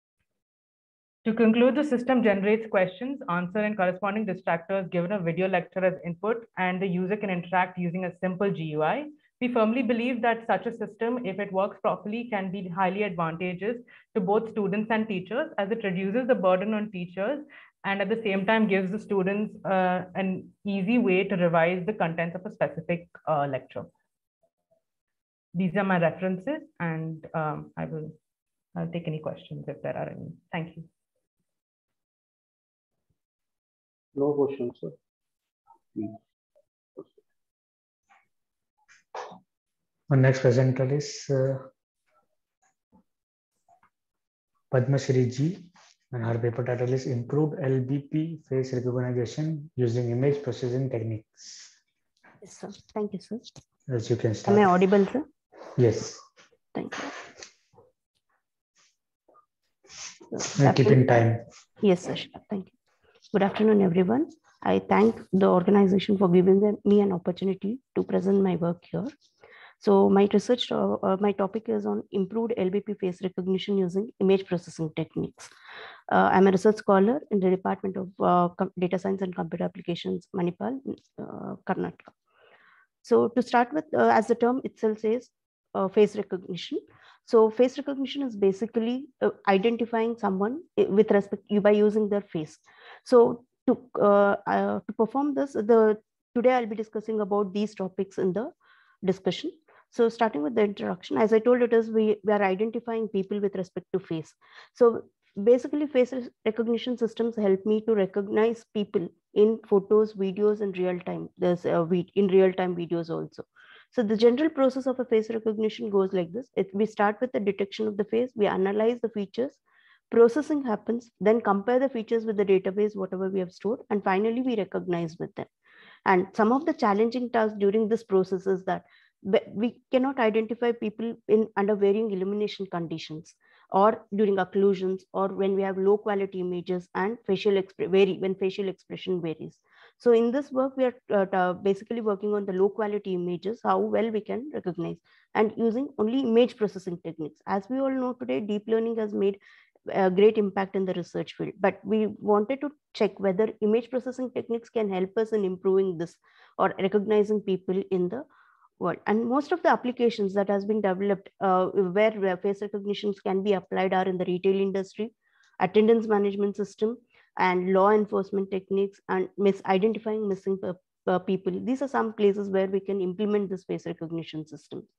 To conclude, the system generates questions, answer, and corresponding distractors given a video lecture as input, and the user can interact using a simple G U I. We firmly believe that such a system, if it works properly, can be highly advantageous to both students and teachers, as it reduces the burden on teachers and at the same time gives the students uh, an easy way to revise the contents of a specific uh, lecture. These are my references, and um, I will I'll take any questions if there are any. Thank you. No questions, sir. Please. Our next presenter is uh, Padma Shri Ji, and her paper title is Improved L B P Face Recognition Using Image Processing Techniques. Yes, sir. Thank you, sir. As you can start. Am I audible, sir? Yes. Thank you. So, keep in time. Yes, sir. Thank you. Good afternoon, everyone. I thank the organization for giving them, me an opportunity to present my work here. So my research, uh, uh, my topic is on improved L B P face recognition using image processing techniques. Uh, I'm a research scholar in the Department of uh, Data Science and Computer Applications, Manipal, uh, Karnataka. So to start with, uh, as the term itself says, uh, face recognition. So face recognition is basically uh, identifying someone with respect you by using their face. So to uh, uh, to perform this, the today I'll be discussing about these topics in the discussion. So starting with the introduction, as I told it is, we, we are identifying people with respect to face. So basically face recognition systems help me to recognize people in photos, videos in real time. There's a in real time videos also. So the general process of a face recognition goes like this. It, we start with the detection of the face, we analyze the features, processing happens, then compare the features with the database, whatever we have stored, and finally we recognize with them. And some of the challenging tasks during this process is that we cannot identify people in under varying illumination conditions, or during occlusions, or when we have low quality images and facial vary when facial expression varies. So in this work, we are uh, basically working on the low quality images, how well we can recognize, and using only image processing techniques. As we all know today, deep learning has made a great impact in the research field, but we wanted to check whether image processing techniques can help us in improving this or recognizing people in the world. And most of the applications that has been developed uh, where, where face recognitions can be applied are in the retail industry, attendance management system, and law enforcement techniques, and mis identifying missing uh, people. These are some places where we can implement this face recognition system.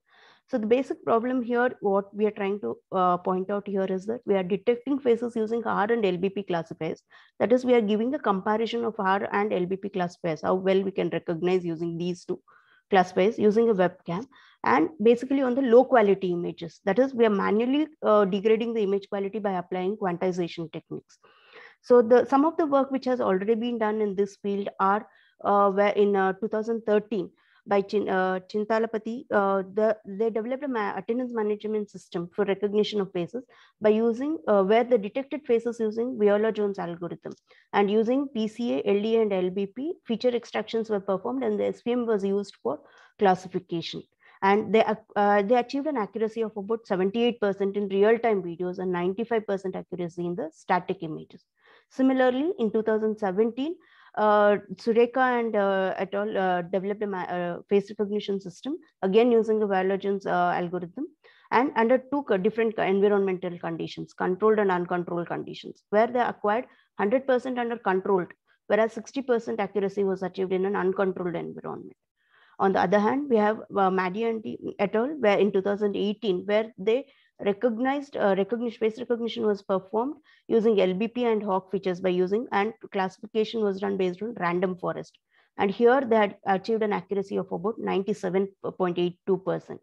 So the basic problem here, what we are trying to uh, point out here is that we are detecting faces using R and L B P classifiers. That is, we are giving a comparison of R and L B P classifiers, how well we can recognize using these two classifiers using a webcam, and basically on the low quality images. That is, we are manually uh, degrading the image quality by applying quantization techniques. So the some of the work which has already been done in this field are uh, where in uh, two thousand thirteen by Chin, uh, Chintalapati, uh, the, they developed an attendance management system for recognition of faces by using uh, where the detected faces using Viola-Jones algorithm, and using P C A, L D A, and L B P feature extractions were performed, and the S V M was used for classification. And they, uh, they achieved an accuracy of about seventy-eight percent in real-time videos and ninety-five percent accuracy in the static images. Similarly, in two thousand seventeen, uh, Sureka and uh, et al. Uh, developed a uh, face recognition system, again using the Viola-Jones uh, algorithm, and under two different environmental conditions, controlled and uncontrolled conditions, where they acquired one hundred percent under controlled, whereas sixty percent accuracy was achieved in an uncontrolled environment. On the other hand, we have uh, Maddy and et al., where in two thousand eighteen, where they recognized uh, recognition, face recognition was performed using L B P and Hawk features by using, and classification was done based on random forest. And here they had achieved an accuracy of about ninety-seven point eight two percent.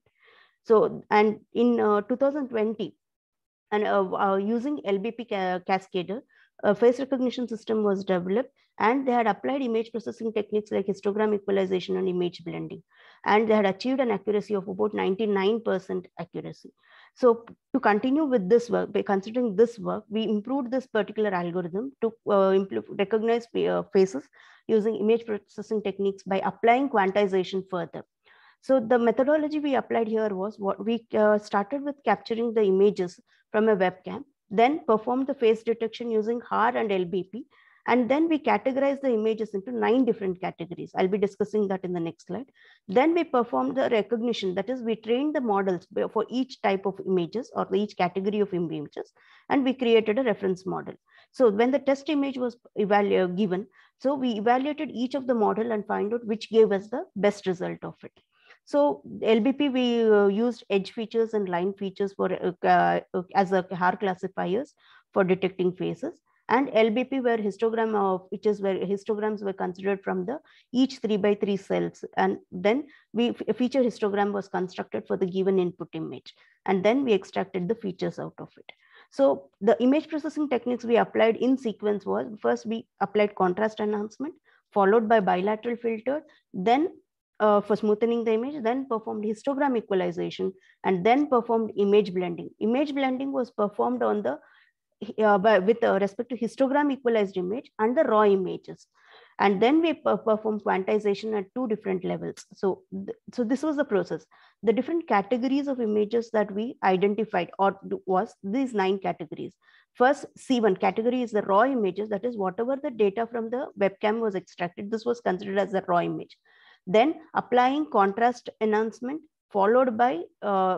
So, and in uh, two thousand twenty, and uh, uh, using L B P ca Cascader, a face recognition system was developed, and they had applied image processing techniques like histogram equalization and image blending, and they had achieved an accuracy of about ninety-nine percent accuracy. So to continue with this work, by considering this work, we improved this particular algorithm to uh, recognize uh, faces using image processing techniques by applying quantization further. So the methodology we applied here was what we uh, started with capturing the images from a webcam, then performed the face detection using R and L B P, and then we categorized the images into nine different categories. I'll be discussing that in the next slide. Then we performed the recognition, that is, we trained the models for each type of images or each category of images, and we created a reference model. So when the test image was evaluated, given, so we evaluated each of the model and find out which gave us the best result of it. So L B P, we uh, used edge features and line features for uh, uh, as a R classifiers for detecting faces, and L B P were histogram of which is where histograms were considered from the each three by three cells, and then we a feature histogram was constructed for the given input image, and then we extracted the features out of it. So the image processing techniques we applied in sequence was, first we applied contrast enhancement, followed by bilateral filter, then Uh, for smoothening the image, then performed histogram equalization, and then performed image blending. Image blending was performed on the uh, by, with uh, respect to histogram equalized image and the raw images, and then we per performed quantization at two different levels. So, th so this was the process. The different categories of images that we identified or was these nine categories. First, C one category is the raw images, that is whatever the data from the webcam was extracted, this was considered as the raw image. Then applying contrast enhancement, followed by uh,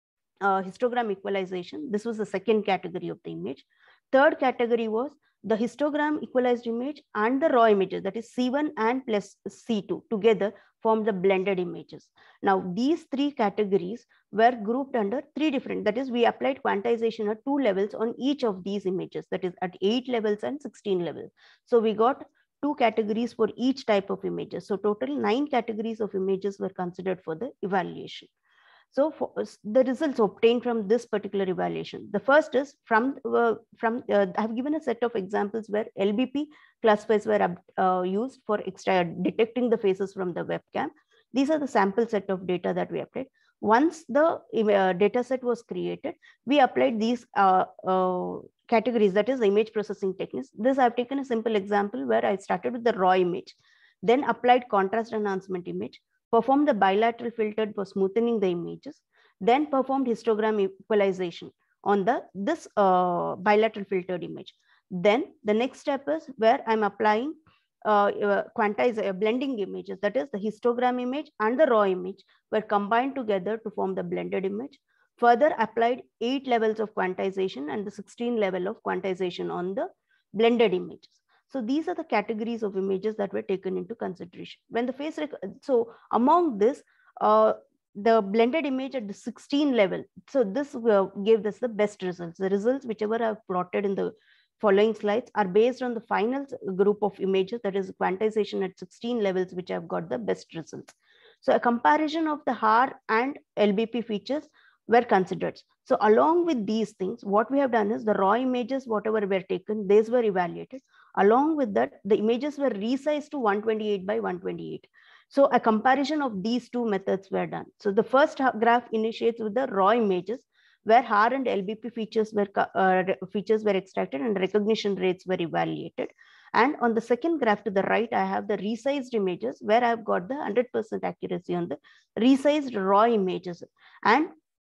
uh, histogram equalization. This was the second category of the image. Third category was the histogram equalized image and the raw images, that is C one and plus C two together form the blended images. Now these three categories were grouped under three different, that is we applied quantization at two levels on each of these images, that is at eight levels and sixteen levels. So we got two categories for each type of images. So total nine categories of images were considered for the evaluation. So for the results obtained from this particular evaluation, the first is from, uh, from uh, I have given a set of examples where L B P classifiers were uh, used for extra detecting the faces from the webcam. These are the sample set of data that we applied. Once the uh, data set was created, we applied these uh, uh, categories, that is image processing techniques. This I've taken a simple example where I started with the raw image, then applied contrast enhancement image, performed the bilateral filter for smoothening the images, then performed histogram equalization on the this uh, bilateral filtered image. Then the next step is where I'm applying uh, uh, quantize uh, blending images, that is the histogram image and the raw image were combined together to form the blended image. Further applied eight levels of quantization and the sixteen level of quantization on the blended images. So these are the categories of images that were taken into consideration. When the face, so among this, uh, the blended image at the sixteen level. So this uh, gave us the best results. The results whichever I've plotted in the following slides are based on the final group of images, that is quantization at sixteen levels, which have got the best results. So a comparison of the H A R and L B P features were considered. So along with these things, what we have done is the raw images, whatever were taken, these were evaluated. Along with that, the images were resized to one twenty-eight by one twenty-eight. So a comparison of these two methods were done. So the first graph initiates with the raw images, where H A R and L B P features were uh, features were extracted and recognition rates were evaluated. And on the second graph to the right, I have the resized images, where I've got the one hundred percent accuracy on the resized raw images and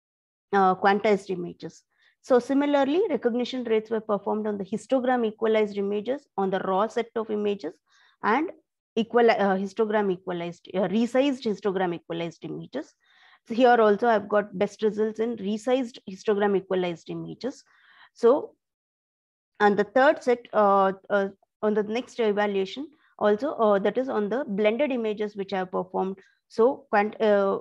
uh, quantized images. So similarly, recognition rates were performed on the histogram equalized images, on the raw set of images, and equal uh, histogram equalized, uh, resized histogram equalized images. So here also I've got best results in resized histogram equalized images. So, and the third set uh, uh, on the next evaluation also, uh, that is on the blended images which I have performed. So quant uh,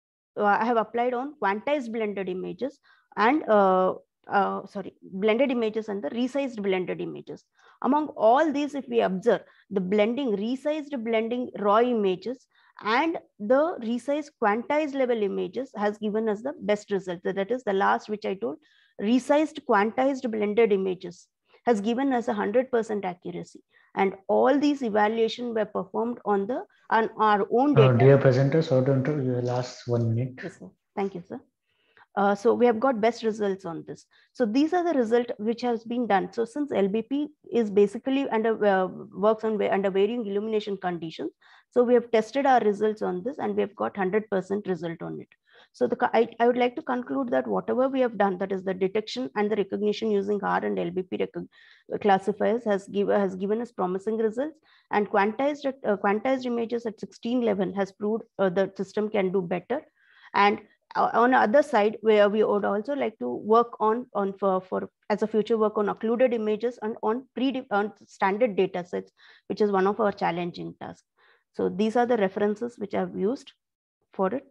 I have applied on quantized blended images and uh, uh, sorry, blended images and the resized blended images. Among all these, if we observe the blending, resized blending raw images and the resized quantized level images has given us the best result. So that is the last which I told, resized quantized blended images has given us a one hundred percent accuracy. And all these evaluations were performed on the on our own data. Uh, dear presenters, so to enter your last one minute. Yes, sir. Thank you, sir. Uh, so we have got best results on this. So these are the results which has been done. So since L B P is basically under uh, works on under varying illumination conditions, so we have tested our results on this and we have got one hundred percent result on it. So the, I, I would like to conclude that whatever we have done, that is the detection and the recognition using H A R and L B P classifiers has, give, has given us promising results, and quantized, uh, quantized images at sixteen eleven has proved uh, the system can do better. And on the other side, where we would also like to work on, on for, for as a future work on occluded images and on pre on standard data sets, which is one of our challenging tasks. So these are the references which I've used for it.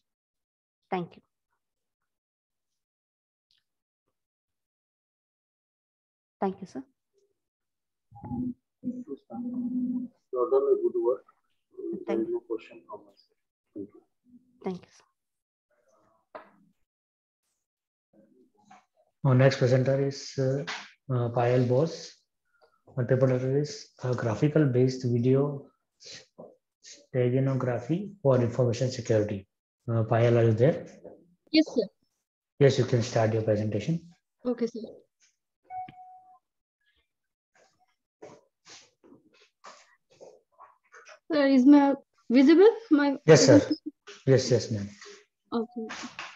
Thank you. Thank you, sir. You have done a good work. There is no question from us. Thank you. Thank you, sir. Our next presenter is uh, uh, Payal Bose. Our paper title is uh, Graphical Based Video Steganography for Information Security. Uh, Payal, are you there? Yes, sir. Yes, you can start your presentation. Okay, sir. Sir, is my visible? My yes, sir. Yes, yes, ma'am. Okay.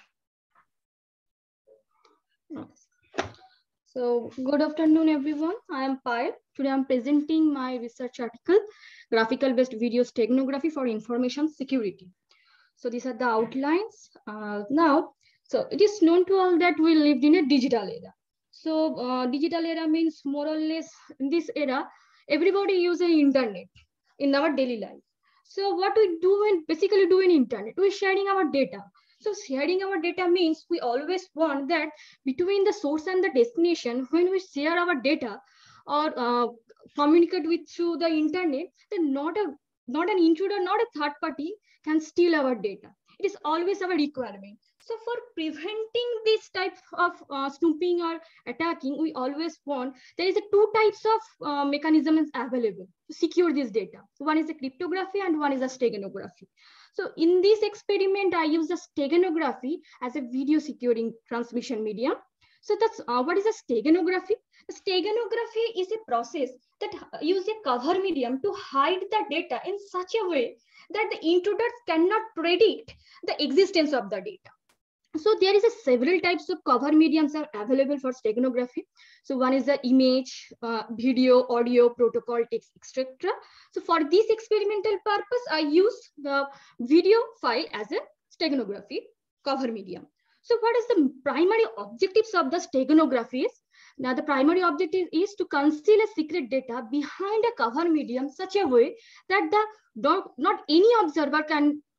So, good afternoon, everyone. I am Payal. Today, I'm presenting my research article, Graphical-Based Video Steganography for Information Security. So, these are the outlines. Uh, now, so it is known to all that we lived in a digital era. So, uh, digital era means more or less in this era, everybody uses internet in our daily life. So, what we do and basically do in internet, we're sharing our data. So sharing our data means we always want that between the source and the destination, when we share our data or uh, communicate with through the internet, then not a not an intruder, not a third party can steal our data. It is always our requirement. So for preventing this type of uh, snooping or attacking, we always want, there is a two types of uh, mechanisms available to secure this data. One is a cryptography and one is a steganography. So in this experiment, I use the steganography as a video securing transmission medium. So that's uh, what is a steganography? The steganography is a process that uses a cover medium to hide the data in such a way that the intruders cannot predict the existence of the data. So there is a several types of cover mediums are available for steganography. So one is the image, uh, video, audio, protocol, text, et cetera. So for this experimental purpose, I use the video file as a steganography cover medium. So what is the primary objectives of the steganography is? Now the primary objective is to conceal a secret data behind a cover medium such a way that the not, not any observer can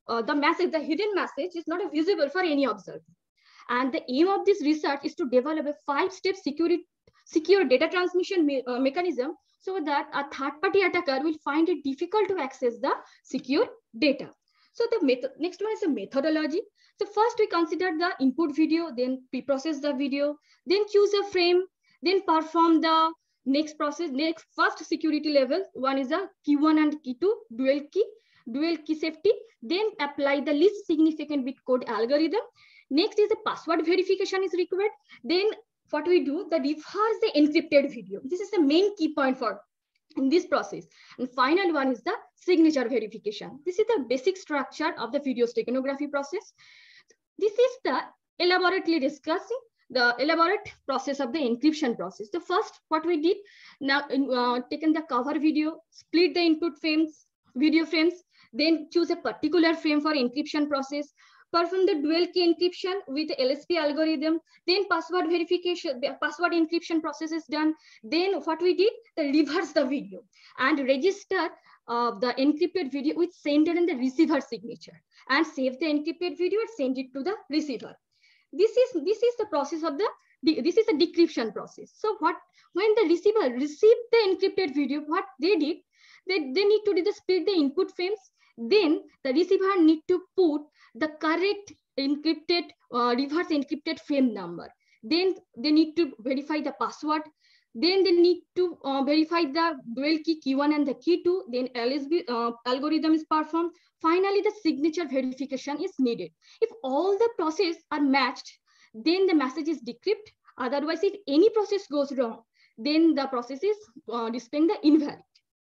uh, the message, the hidden message is not visible for any observer. And the aim of this research is to develop a five-step security, secure data transmission me uh, mechanism so that a third-party attacker will find it difficult to access the secure data. So the method, next one is a methodology. So first we consider the input video, then pre-process the video, then choose a frame, then perform the next process, next first security level. One is a key one and key two, dual key, dual key safety, then apply the least significant bit code algorithm. Next is the password verification is required. Then what we do, the reverse the encrypted video. This is the main key point for in this process. And final one is the signature verification. This is the basic structure of the video steganography process. This is the elaborately discussing the elaborate process of the encryption process. The first, what we did, now uh, taken the cover video, split the input frames, video frames, then choose a particular frame for encryption process, perform the dual key encryption with the L S P algorithm, then password verification, the password encryption process is done. Then what we did, the reverse the video and register uh, the encrypted video with sender and the receiver signature and save the encrypted video and send it to the receiver. This is, this is the process of the, this is the decryption process. So what, when the receiver received the encrypted video, what they did, they, they need to do the split the input frames. Then the receiver need to put the correct encrypted, uh, reverse encrypted frame number. Then they need to verify the password. Then they need to uh, verify the dual key, key one and the key two. Then L S B uh, algorithm is performed. Finally, the signature verification is needed. If all the processes are matched, then the message is decrypted. Otherwise, if any process goes wrong, then the process is uh, displaying the invalid.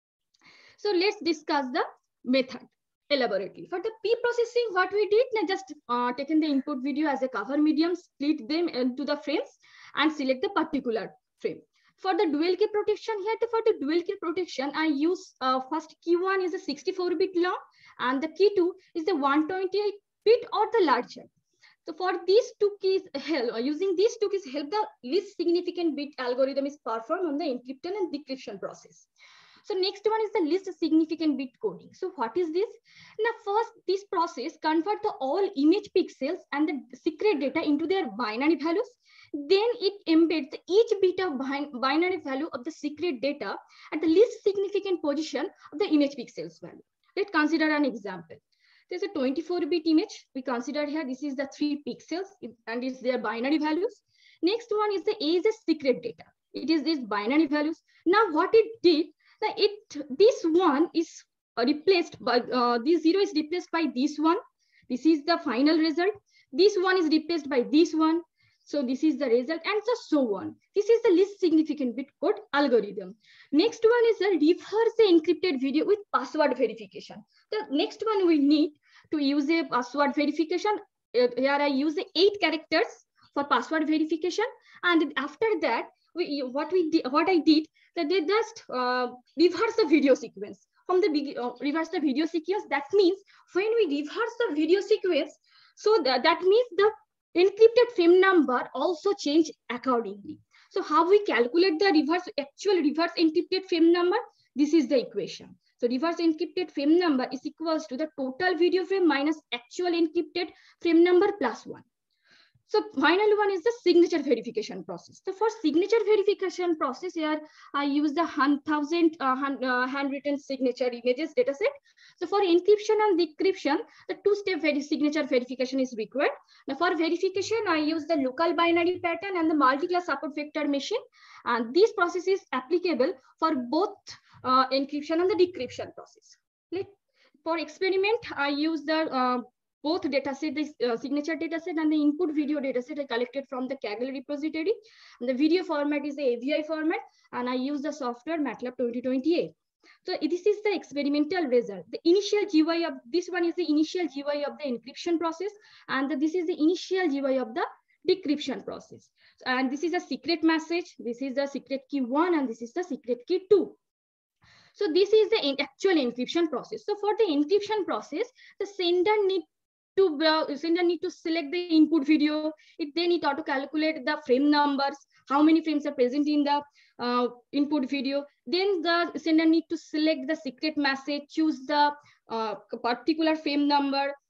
So let's discuss the method elaborately. For the pre-processing, what we did, now just uh, taken the input video as a cover medium, split them into the frames and select the particular frame. For the dual key protection here, for the dual key protection, I use uh, first key one is a sixty-four bit long and the key two is the one twenty-eight bit or the larger. So for these two keys, help, using these two keys help the least significant bit algorithm is performed on the encryption and decryption process. So next one is the least significant bit coding. So what is this? Now first, this process convert the all image pixels and the secret data into their binary values. Then it embeds each bit of binary value of the secret data at the least significant position of the image pixels value. Let's consider an example. There's a twenty-four bit image. We consider here, this is the three pixels and it's their binary values. Next one is the A is the secret data. It is these binary values. Now what it did, that it this one is replaced by, uh, this zero is replaced by this one. This is the final result. This one is replaced by this one. So this is the result and so on. This is the least significant bit code algorithm. Next one is the reverse the encrypted video with password verification. The next one we need to use a password verification. Uh, here I use the eight characters for password verification. And after that, we, what we did, what I did, that they just uh, reverse the video sequence. From the big, uh, reverse the video sequence, that means when we reverse the video sequence, so that, that means the encrypted frame number also change accordingly. So how we calculate the reverse, actual reverse encrypted frame number? This is the equation. So reverse encrypted frame number is equals to the total video frame minus actual encrypted frame number plus one. So final one is the signature verification process. So for signature verification process here, I use the one thousand uh, hand, uh, handwritten signature images dataset. So for encryption and decryption, the two-step very signature verification is required. Now for verification, I use the local binary pattern and the multi-class support vector machine. And this process is applicable for both uh, encryption and the decryption process. Let, for experiment, I use the uh, both dataset, the uh, signature dataset and the input video dataset I collected from the Kaggle repository. And the video format is the A V I format, and I use the software MATLAB twenty twenty-eight. So this is the experimental result. The initial G U I of this one is the initial G U I of the encryption process, and the, this is the initial G U I of the decryption process. And this is a secret message. This is the secret key one, and this is the secret key two. So this is the actual encryption process. So for the encryption process, the sender need to browse, sender need to select the input video. It then it auto calculate the frame numbers, how many frames are present in the uh, input video. Then the sender need to select the secret message, choose the uh, particular frame number,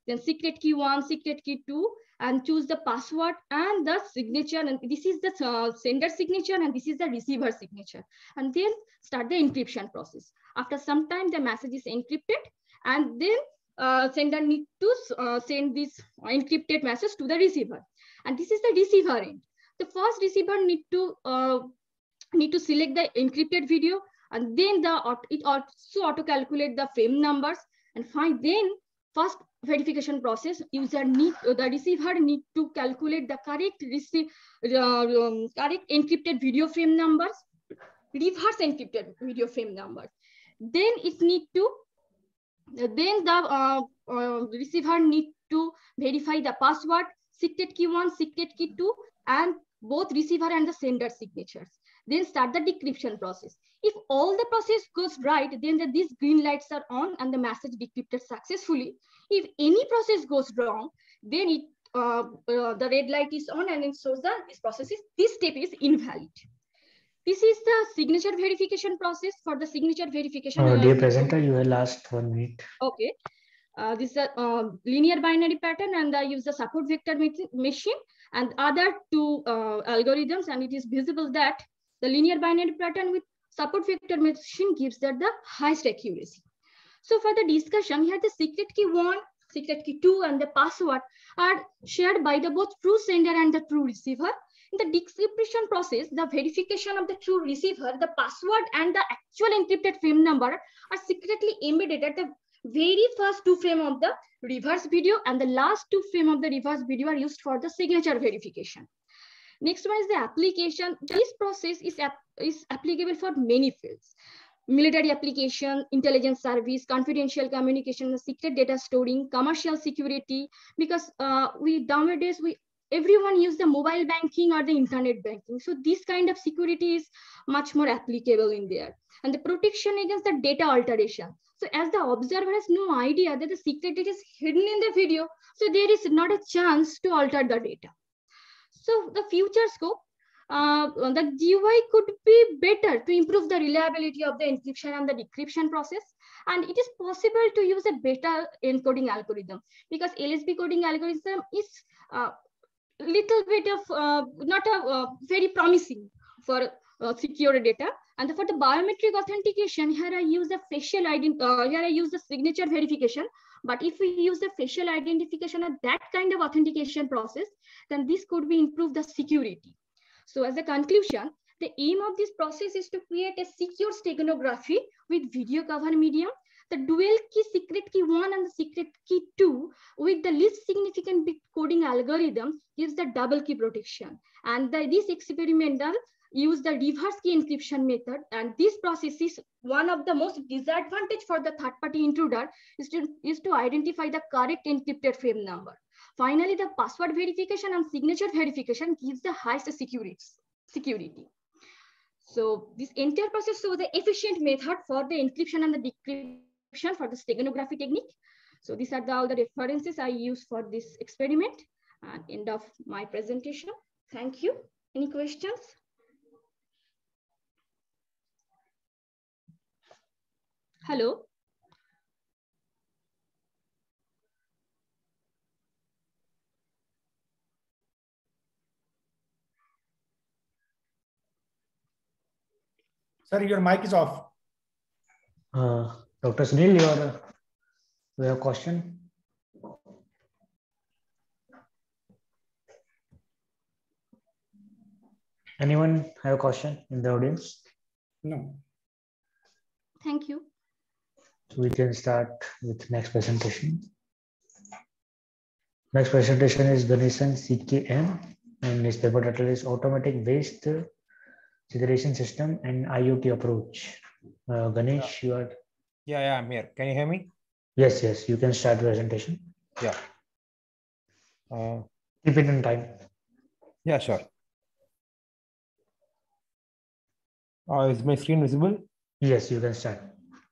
then secret key one, secret key two, and choose the password and the signature. And this is the uh, sender signature and this is the receiver signature. And then start the encryption process. After some time, the message is encrypted, and then uh, sender need to uh, send this encrypted message to the receiver. And this is the receiver end. The first receiver need to uh, need to select the encrypted video, and then the it also auto calculate the frame numbers, and find then first verification process, user need uh, the receiver need to calculate the correct receive uh, um, correct encrypted video frame numbers, reverse encrypted video frame numbers. Then it need to then the uh, uh, receiver need to verify the password, secret key one, secret key two, and both receiver and the sender signatures. Then start the decryption process. If all the process goes right, then the, these green lights are on and the message decrypted successfully. If any process goes wrong, then it uh, uh, the red light is on and it shows that this process is this step is invalid. This is the signature verification process. For the signature verification, uh, dear presenter, you have last one minute. Okay. Uh, this is a uh, linear binary pattern, and I use the support vector machine and other two uh, algorithms, and it is visible that the linear binary pattern with support vector machine gives that the highest accuracy. So for the discussion here, the secret key one, secret key two, and the password are shared by the both true sender and the true receiver. In the decryption process, the verification of the true receiver, the password and the actual encrypted frame number are secretly embedded at the very first two frame of the reverse video, and the last two frame of the reverse video are used for the signature verification. Next one is the application. This process is, is applicable for many fields: military application, intelligence service, confidential communication, secret data storing, commercial security, because uh, we nowadays we everyone use the mobile banking or the internet banking. So this kind of security is much more applicable in there. And the protection against the data alteration. So as the observer has no idea that the secret data is hidden in the video, so there is not a chance to alter the data. So the future scope, uh, the G U I could be better to improve the reliability of the encryption and the decryption process. And it is possible to use a better encoding algorithm, because L S B coding algorithm is uh, little bit of uh, not a uh, very promising for uh, secure data. And for the biometric authentication, here I use the facial ident uh, here I use the signature verification. But if we use the facial identification of that kind of authentication process, then this could be improve the security. So as a conclusion, the aim of this process is to create a secure steganography with video cover medium. The dual key secret key one and the secret key two with the least significant bit coding algorithm gives the double key protection. And the, this experimental use the reverse key encryption method. And this process is one of the most disadvantage for the third party intruder is to, is to identify the correct encrypted frame number. Finally, the password verification and signature verification gives the highest security. security. So this entire process shows the efficient method for the encryption and the decryption for the steganography technique. So these are the, all the references I use for this experiment. And end of my presentation. Thank you. Any questions? Hello. Sir, your mic is off. Uh, Doctor Sunil, you are, you have a question? Anyone have a question in the audience? No. Thank you. So we can start with next presentation. Next presentation is Ganesan C K M, and his paper title is Automatic Waste Segregation System and I O T Approach. Uh, Ganesh, you are. Yeah, yeah, I'm here. Can you hear me? Yes, yes, you can start the presentation. Yeah. Uh, Keep it in time. yeah, sure. Uh, is my screen visible? Yes, you can start.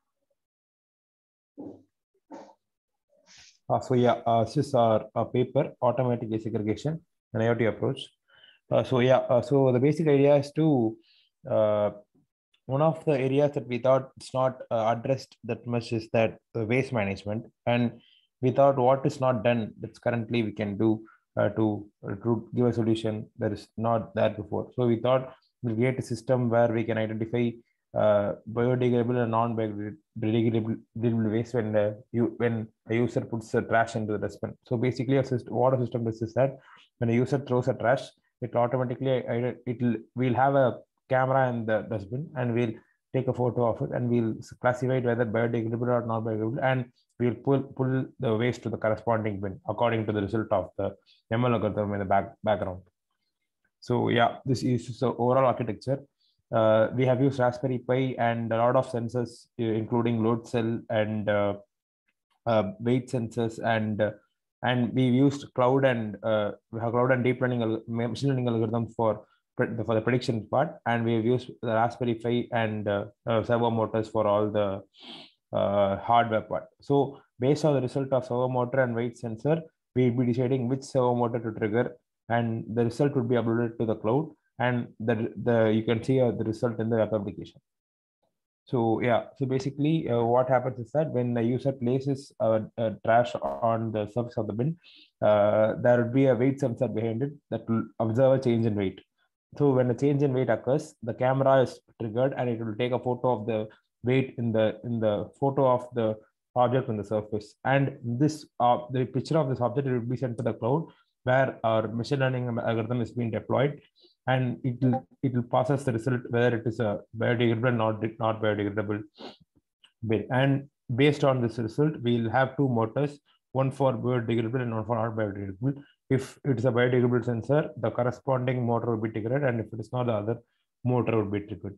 Uh, so yeah, uh, this is our uh, paper, Automatic Segregation and I O T Approach. Uh, so yeah, uh, so the basic idea is to, uh, one of the areas that we thought it's not uh, addressed that much is that the waste management. And we thought what is not done that's currently we can do uh, to, uh, to give a solution that is not there before. So we thought we'll create a system where we can identify uh, biodegradable and non-biodegradable waste when uh, you when a user puts the trash into the dustbin. So basically, a system, what a system is is that when a user throws a trash, it automatically it will we'll have a camera in the dustbin and we'll take a photo of it and we'll classify it whether biodegradable or not biodegradable, and we'll pull pull the waste to the corresponding bin according to the result of the M L algorithm in the back background. So yeah, this is the overall architecture. Uh, we have used Raspberry Pi and a lot of sensors, including load cell and uh, uh, weight sensors, and uh, and we used cloud and uh, we have cloud and deep learning machine learning algorithms for for the prediction part, and we have used the Raspberry Pi and uh, uh, servo motors for all the uh, hardware part. So based on the result of servo motor and weight sensor, we will be deciding which servo motor to trigger, and the result would be uploaded to the cloud, and the, the you can see uh, the result in the web application. So yeah, so basically uh, what happens is that when the user places a, a trash on the surface of the bin, uh, there would be a weight sensor behind it that will observe a change in weight. So when a change in weight occurs, the camera is triggered and it will take a photo of the weight in the in the photo of the object on the surface. And this uh, the picture of this object will be sent to the cloud, where our machine learning algorithm is being deployed, and it will it will process the result whether it is a biodegradable or not not biodegradable bin. And based on this result, we'll have two motors, one for biodegradable and one for not biodegradable. If it is a biodegradable sensor, the corresponding motor will be triggered, and if it is not, the other motor will be triggered.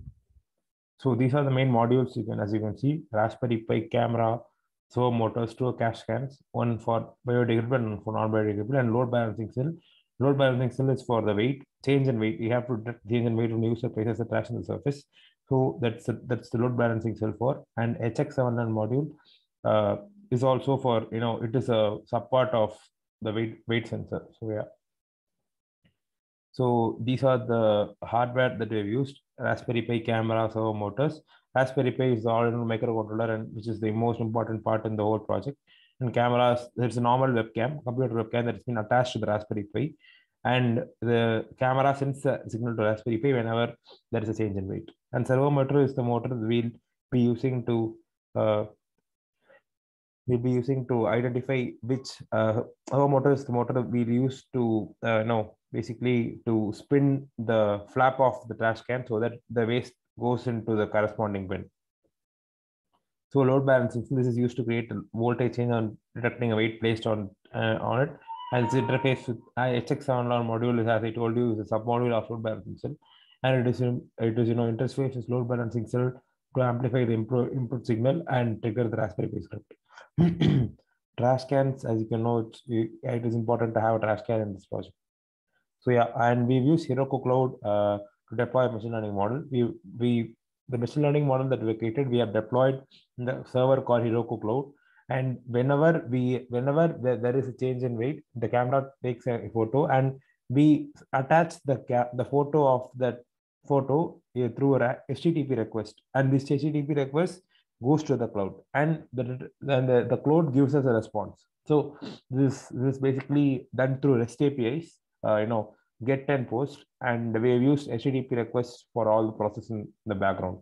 So these are the main modules. You can, as you can see, Raspberry Pi camera, servo motors, two cache scans, one for biodegradable and one for non-biodegradable, and load balancing cell. Load balancing cell is for the weight, change in weight. You have to change in weight when the user places the trash on the surface. So that's the, that's the load balancing cell for. And H X seven N module uh, is also for, you know, it is a subpart of the weight weight sensor. So yeah. So these are the hardware that we have used: Raspberry Pi camera, servo motors. Raspberry Pi is the all-in-one microcontroller, and which is the most important part in the whole project. And cameras, there's a normal webcam, computer webcam that has been attached to the Raspberry Pi, and the camera sends the signal to Raspberry Pi whenever there is a change in weight. And servo motor is the motor that we'll be using to uh, we'll be using to identify which uh, servo motor is the motor that we'll use to uh, no basically to spin the flap of the trash can so that the waste goes into the corresponding bin. So load balancing, this is used to create a voltage change on detecting a weight placed on uh, on it. And this interface with H X seven N module is, as I told you, is a submodule of load balancing cell, and it is it is you know interface with load balancing cell to amplify the input input signal and trigger the Raspberry Pi script. Trash cans, as you can know, it's, it is important to have a trash can in this project. So yeah, and we've used Heroku Cloud uh, to deploy a machine learning model. We we the machine learning model that we created, we have deployed in the server called Heroku Cloud. And whenever we whenever there, there is a change in weight, the camera takes a photo, and we attach the the photo of that photo uh, through a H T T P request, and this H T T P request goes to the cloud, and the and the, the cloud gives us a response. So this, this is basically done through REST A P Is, uh, you know, get and post, and we have used H T T P requests for all the process in the background.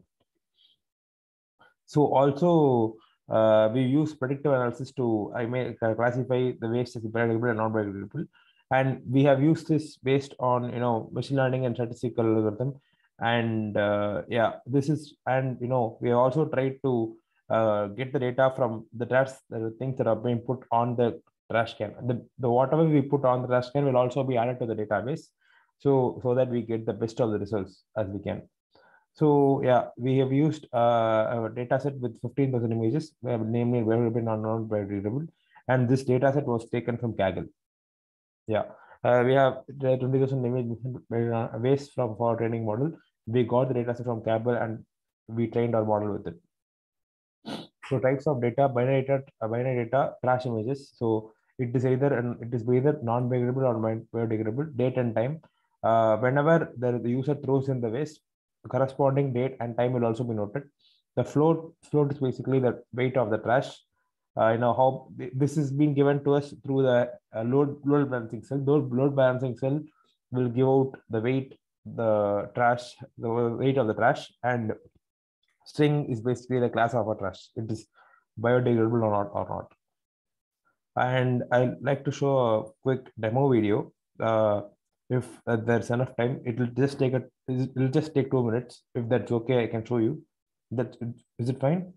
So also uh, we use predictive analysis to I may classify the waste as biodegradable and non-biodegradable, and we have used this based on you know machine learning and statistical algorithm. And uh, yeah, this is, and you know we have also tried to uh, get the data from the trash, the things that are being put on the trash can. The, the whatever we put on the trash can will also be added to the database, so so that we get the best of the results as we can. So yeah, we have used uh, a data set with fifteen thousand images, namely biodegradable and non-biodegradable, and this data set was taken from Kaggle. Yeah, uh, we have the twenty thousand images waste from for our training model. We got the data set from Kaggle and we trained our model with it. So types of data: binary data, uh, binary data, trash images. So it is either and it is either non-biodegradable or biodegradable. Date and time. Uh, whenever the, the user throws in the waste, the corresponding date and time will also be noted. The float float is basically the weight of the trash. uh, you know how this is being given to us through the uh, load load balancing cell. Those load balancing cell will give out the weight, the trash, the weight of the trash, and string is basically the class of a trash. It is biodegradable or not or not. And I'd like to show a quick demo video. Uh, if uh, there's enough time, it will just take a it will just take two minutes. If that's okay, I can show you. That is it fine?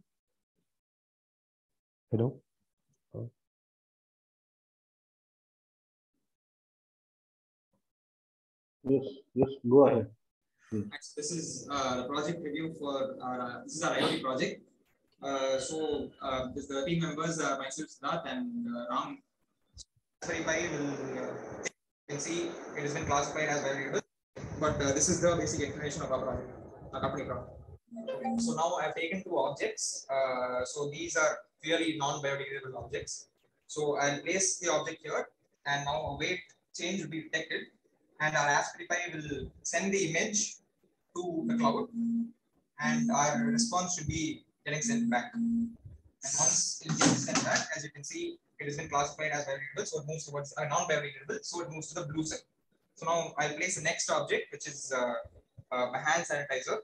Hello. Oh. Yes, yes, go ahead. This is uh, the project review for our, uh, this is our IoT project. Uh, so uh, this, the team members are myself, Siddharth, and uh, Ram. Raspberry Pi will, uh, you can see it has been classified as variable, but uh, this is the basic explanation of our project, our company project. So now I have taken two objects. Uh, so these are clearly non-biodegradable objects. So I'll place the object here, and now a weight change will be detected, and our Raspberry Pi will send the image to the cloud, and our response should be getting sent back. And once it gets sent back, as you can see, it has been classified as biodegradable, so it moves towards a uh, non-biodegradable, so it moves to the blue side. So now I'll place the next object, which is uh, uh, a hand sanitizer.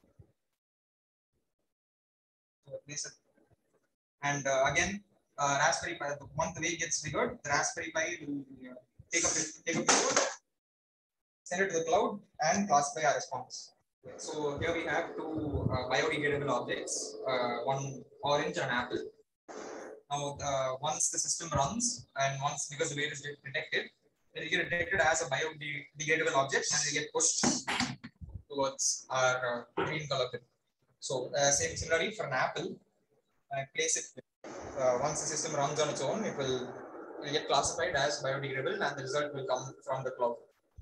So place it. And uh, again, uh, Raspberry Pi, once the weight gets triggered, the Raspberry Pi will uh, take a take a picture, send it to the cloud, and classify our response. So here we have two uh, biodegradable objects, uh, one orange and an apple. Now, uh, once the system runs, and once because the weight is detected, it will get detected as a biodegradable object, and it will get pushed towards our uh, green color bin. So, uh, same similarly for an apple, I place it. Uh, once the system runs on its own, it will, it will get classified as biodegradable, and the result will come from the cloud.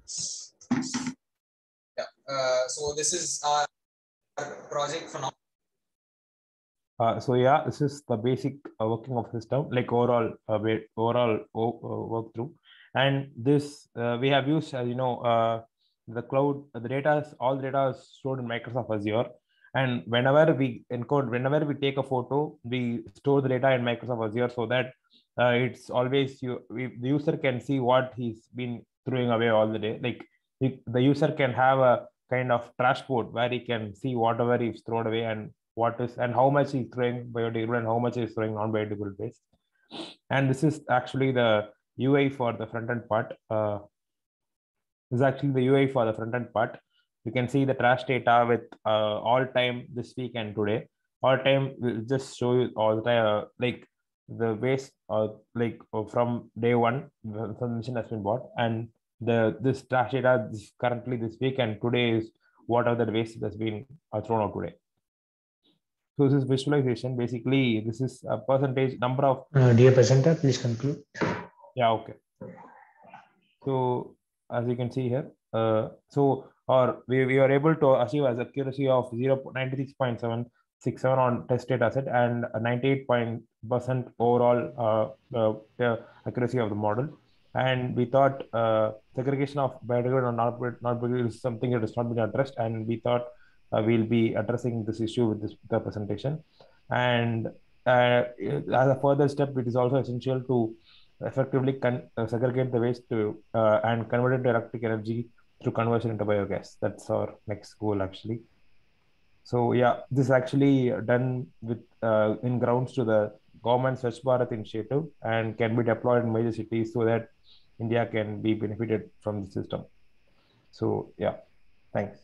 Yeah. Uh, so this is our project for now. Uh, so yeah, this is the basic uh, working of system, like overall uh, overall uh, work through. And this uh, we have used, as you know, uh, the cloud. The data is all the data is stored in Microsoft Azure. And whenever we encode, whenever we take a photo, we store the data in Microsoft Azure so that uh, it's always you. We, the user can see what he's been throwing away all the day. Like the, the user can have a kind of trash board where he can see whatever he's thrown away and what is and how much he's throwing biodegradable and how much he's throwing non-biodegradable waste. And this is actually the U I for the front end part. Uh, this is actually the U I for the front end part. You can see the trash data with uh, all time this week and today. All time will just show you all the time, uh, like the waste, uh, like uh, from day one, the information has been bought, and the this trash data is currently this week, and today is what are the waste that's been uh, thrown out today. So this is visualization. Basically, this is a percentage number of. Uh, dear presenter, please conclude. Yeah. Okay. So as you can see here, uh, so or we, we are able to achieve as accuracy of zero point nine six point seven six seven on test data set and ninety-eight percent overall uh, uh, accuracy of the model. And we thought uh, segregation of biodegradable and not not biodegradable is something that has not been addressed, and we thought uh, we'll be addressing this issue with this the presentation. And uh, as a further step, it is also essential to effectively con uh, segregate the waste to uh, and convert it to electric energy through conversion into biogas. That's our next goal, actually. So yeah, this is actually done with uh, in grounds to the government Swachh Bharat initiative and can be deployed in major cities so that India can be benefited from the system. So yeah, thanks.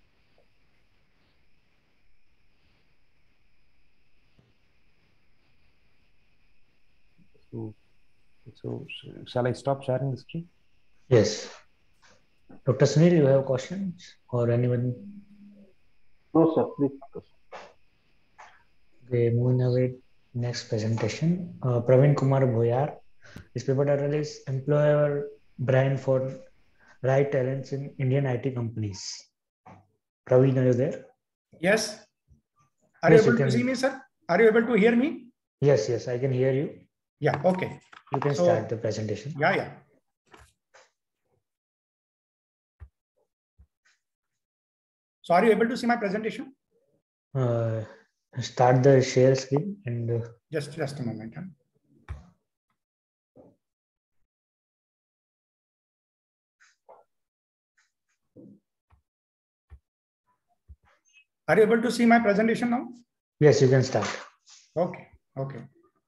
So, so shall I stop sharing the screen? Yes. Doctor Sunil, you have questions or anyone? No, sir, please. Okay, moving away, next presentation. Uh, Praveen Kumar Bhoyar. His paper title is Employer Brand for Right Talents in Indian I T Companies. Praveen, are you there? Yes. Are yes, you able you to can... see me, sir? Are you able to hear me? Yes, yes, I can hear you. Yeah, okay. You can so, start the presentation. Yeah, yeah. So are you able to see my presentation? Uh, start the share screen and uh, just just a moment. Huh? Are you able to see my presentation now? Yes, you can start. Okay, okay.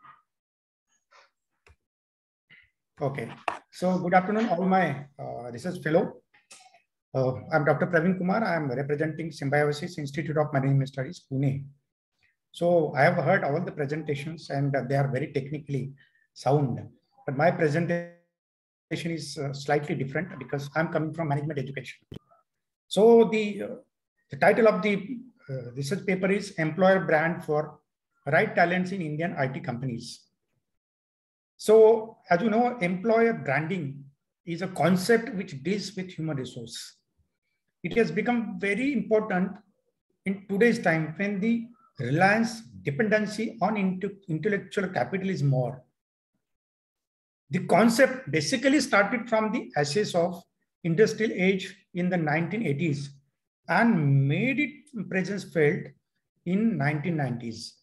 Okay, so good afternoon, all my uh, research fellow. Uh, I'm Doctor Praveen Kumar. I am representing Symbiosis Institute of Management Studies, Pune. So I have heard all the presentations and they are very technically sound, but my presentation is uh, slightly different because I'm coming from management education. So the, uh, the title of the uh, research paper is Employer Brand for Right Talents in Indian I T Companies. So as you know, employer branding is a concept which deals with human resource. It has become very important in today's time when the reliance dependency on intellectual capital is more. The concept basically started from the ashes of industrial age in the nineteen eighties and made its presence felt in nineteen nineties.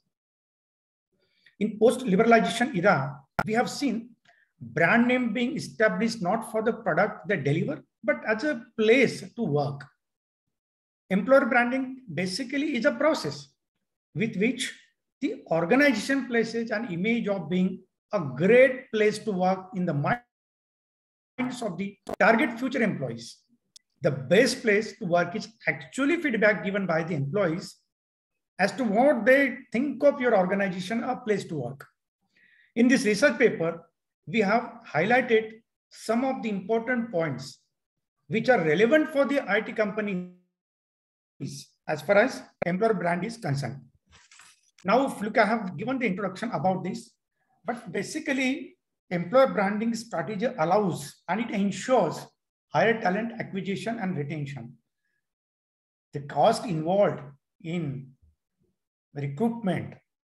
In post-liberalization era, we have seen brand name being established not for the product they deliver, but as a place to work. Employer branding basically is a process with which the organization places an image of being a great place to work in the minds of the target future employees. The best place to work is actually feedback given by the employees as to what they think of your organization, a place to work. In this research paper, we have highlighted some of the important points which are relevant for the I T companies as far as employer brand is concerned. Now, look, I have given the introduction about this, but basically employer branding strategy allows and it ensures higher talent acquisition and retention. The cost involved in recruitment,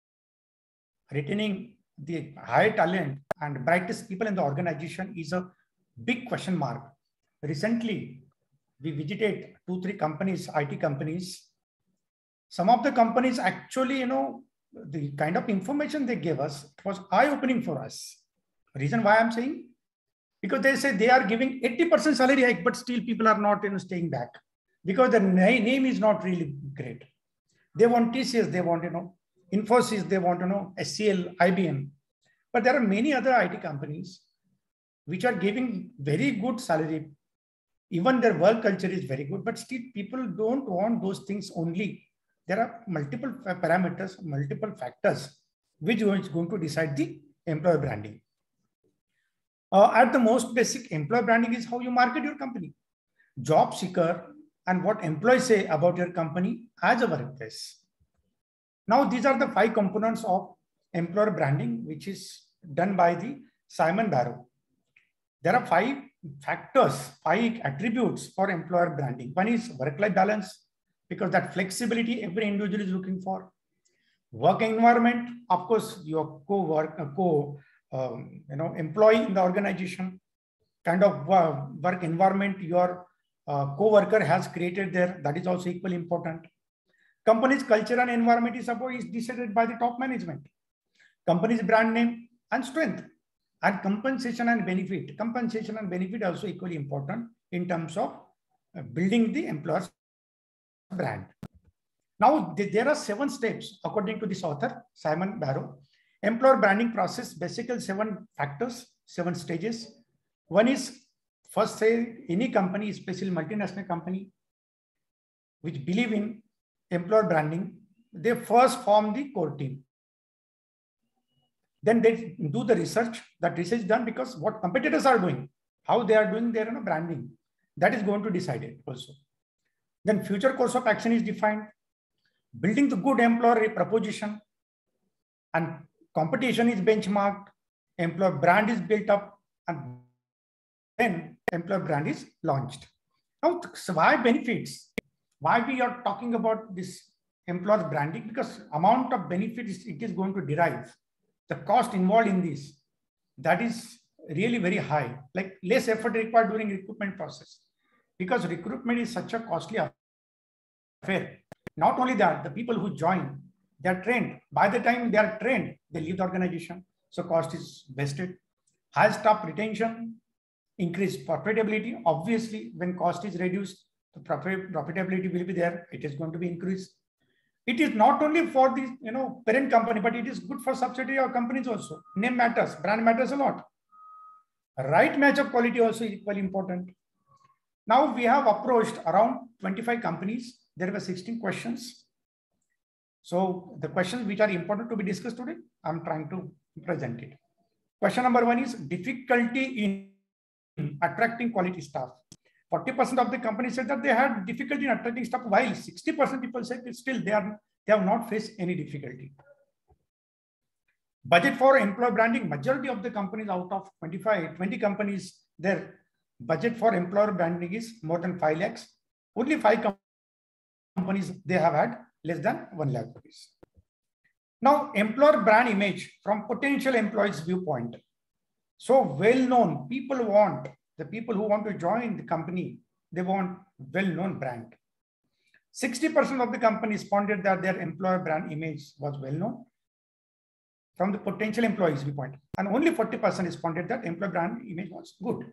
retaining the high talent and brightest people in the organization is a big question mark. Recently, we visited two, three companies, I T companies. Some of the companies actually, you know, the kind of information they gave us was eye-opening for us. Reason why I'm saying? Because they say they are giving eighty percent salary hike, but still people are not, you know, staying back because the name is not really great. They want T C S, they want, you know, Infosys, they want, you know, S C L, I B M. But there are many other I T companies which are giving very good salary. Even their work culture is very good, but still people don't want those things only. There are multiple parameters, multiple factors, which is going to decide the employer branding. Uh, at the most basic, employer branding is how you market your company. Job seeker and what employees say about your company as a workplace. Now, these are the five components of employer branding, which is done by the Simon Barrow. There are five factors, five attributes for employer branding. One is work-life balance, because that flexibility every individual is looking for. Work environment, of course, your co-work, co, um, you know, employee in the organization, kind of uh, work environment your uh, co-worker has created there, that is also equally important. Company's culture and environment is about is decided by the top management. Company's brand name and strength, and compensation and benefit. Compensation and benefit also equally important in terms of building the employer's brand. Now, there are seven steps according to this author, Simon Barrow. Employer branding process, basically seven factors, seven stages. One is, first say any company, especially multinational company, which believe in employer branding, they first form the core team. Then they do the research. That research done because what competitors are doing, how they are doing their, you know, branding, that is going to decide it also. Then future course of action is defined. Building the good employer proposition and competition is benchmarked. Employer brand is built up and then employer brand is launched. Now, so why benefits? Why we are talking about this employer branding? Because amount of benefits it is going to derive. The cost involved in this, that is really very high, like less effort required during recruitment process, because recruitment is such a costly affair. Not only that, the people who join, They are trained. By the time they are trained, they leave the organization. So cost is wasted. High staff retention, increased profitability. Obviously, when cost is reduced, the profitability will be there. It is going to be increased. It is not only for the you know parent company, but it is good for subsidiary or companies also. Name matters, brand matters a lot. Right match of quality also is equally important. Now we have approached around twenty-five companies. There were sixteen questions. So the questions which are important to be discussed today, I'm trying to present it. Question number one is difficulty in attracting quality staff. forty percent of the companies said that they had difficulty in attracting staff, while sixty percent people said that still they, are, they have not faced any difficulty. Budget for employer branding, majority of the companies out of twenty-five, twenty companies, their budget for employer branding is more than five lakhs. Only five companies, they have had less than one lakh rupees. Now, employer brand image from potential employees' viewpoint. So well-known, people want, the people who want to join the company, they want well-known brand. sixty percent of the companies responded that their employer brand image was well-known from the potential employees' viewpoint. And only forty percent responded that employer brand image was good.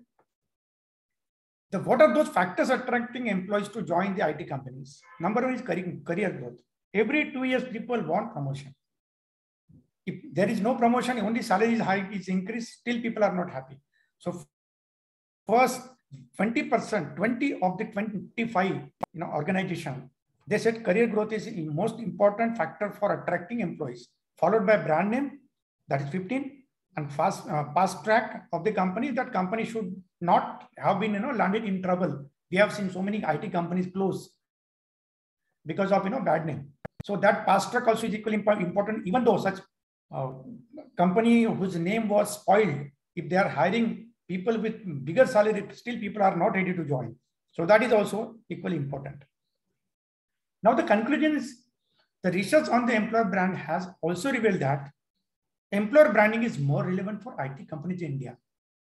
The, what are those factors attracting employees to join the I T companies? Number one is career, career growth. Every two years, people want promotion. If there is no promotion, only salary is high, is increased, still people are not happy. So first, twenty percent, twenty of the twenty-five you know, organization, they said career growth is the most important factor for attracting employees, followed by brand name, that is fifteen, and fast uh, past track of the company, that company should not have been you know landed in trouble. We have seen so many I T companies close because of you know bad name. So that past track also is equally important, even though such uh, company whose name was spoiled, if they are hiring people with bigger salary, still people are not ready to join. So that is also equally important. Now the conclusion is, the research on the employer brand has also revealed that employer branding is more relevant for I T companies in India.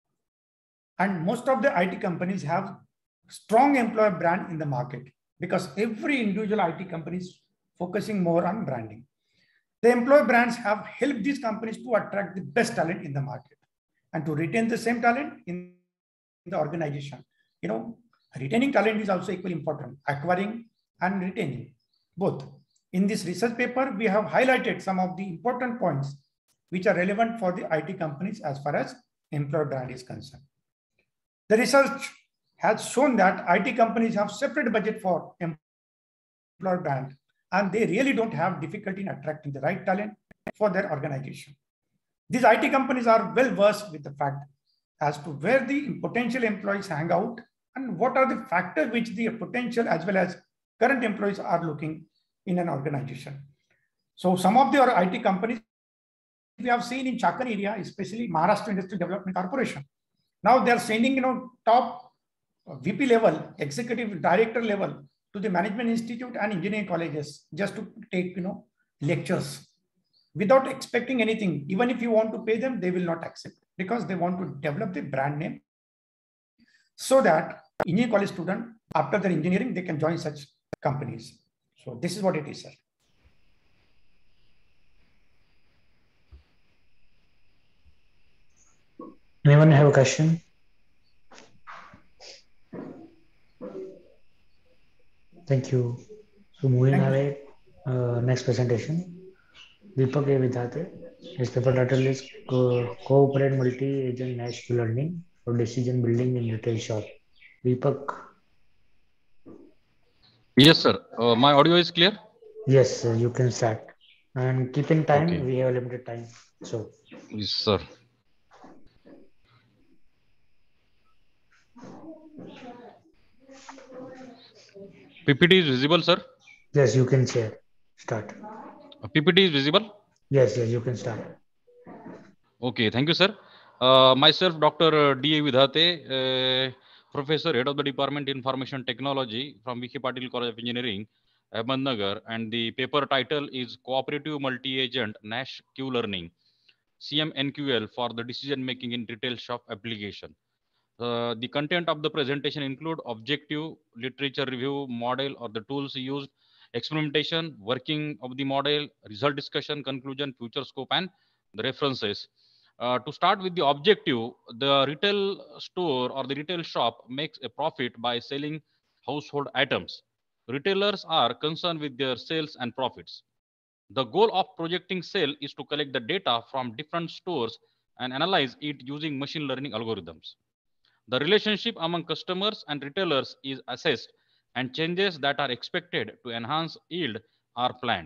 And most of the I T companies have strong employer brand in the market because every individual I T company is focusing more on branding. The employer brands have helped these companies to attract the best talent in the market and to retain the same talent in the organization. You know, retaining talent is also equally important, acquiring and retaining both. In this research paper, we have highlighted some of the important points which are relevant for the I T companies as far as employer brand is concerned. The research has shown that I T companies have separate budget for employer brand, and they really don't have difficulty in attracting the right talent for their organization. These I T companies are well versed with the fact as to where the potential employees hang out and what are the factors which the potential as well as current employees are looking in an organization. So some of the I T companies we have seen in Chakan area, especially Maharashtra Industrial Development Corporation. Now they are sending, you know, top V P level, executive director level to the management institute and engineering colleges just to take, you know, lectures without expecting anything. Even if you want to pay them, they will not accept because they want to develop the brand name so that engineering college student, after their engineering, they can join such companies. So this is what it is, sir. Anyone have a question? Thank you. So moving ahead, uh, next presentation. Deepak A. Vidhate. His paper title is Co Cooperate Multi-Agent Nash Learning for Decision Building in Retail Shop. Deepak. Yes, sir. Uh, my audio is clear? Yes, sir, you can start. And keep in time, Okay. we have limited time. So. Yes, sir. P P T is visible, sir? Yes, you can share. Start. P P T is visible? Yes, yes, you can start. Okay, thank you, sir. Uh, myself, Doctor D A Vidhate, uh, Professor, Head of the Department Information Technology from Vicky Patil College of Engineering, Ahmednagar, and the paper title is Cooperative Multi-Agent Nash Q Learning, C M N Q L for the Decision Making in Retail Shop Application. Uh, the content of the presentation include objective literature review, model or the tools used, experimentation, working of the model, result discussion, conclusion, future scope, and the references. Uh, to start with the objective, the retail store or the retail shop makes a profit by selling household items. Retailers are concerned with their sales and profits. The goal of projecting sale is to collect the data from different stores and analyze it using machine learning algorithms. The relationship among customers and retailers is assessed, and changes that are expected to enhance yield are planned.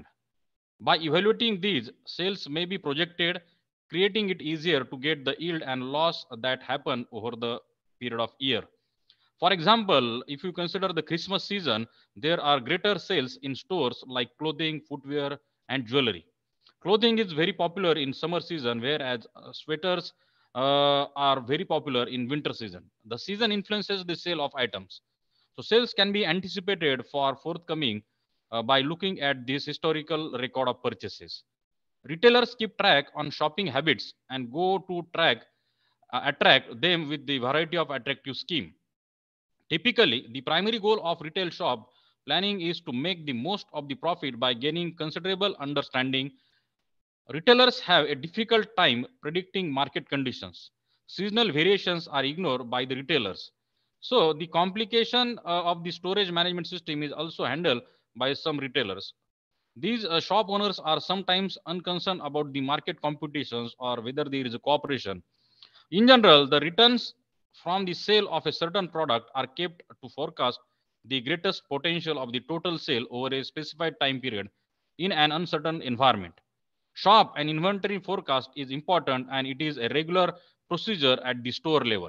By evaluating these, sales may be projected, creating it easier to get the yield and loss that happen over the period of year. For example, if you consider the Christmas season, there are greater sales in stores like clothing, footwear, and jewelry. Clothing is very popular in summer season, whereas uh, sweaters uh, are very popular in winter season. The season influences the sale of items. So sales can be anticipated for forthcoming uh, by looking at this historical record of purchases. Retailers keep track on shopping habits and go to track uh, attract them with the variety of attractive scheme. Typically, the primary goal of retail shop planning is to make the most of the profit by gaining considerable understanding. Retailers have a difficult time predicting market conditions. Seasonal variations are ignored by the retailers. So the complication uh, of the storage management system is also handled by some retailers. These uh, shop owners are sometimes unconcerned about the market competitions or whether there is a cooperation. In general, the returns from the sale of a certain product are kept to forecast the greatest potential of the total sale over a specified time period in an uncertain environment. Shop and inventory forecast is important, and it is a regular procedure at the store level.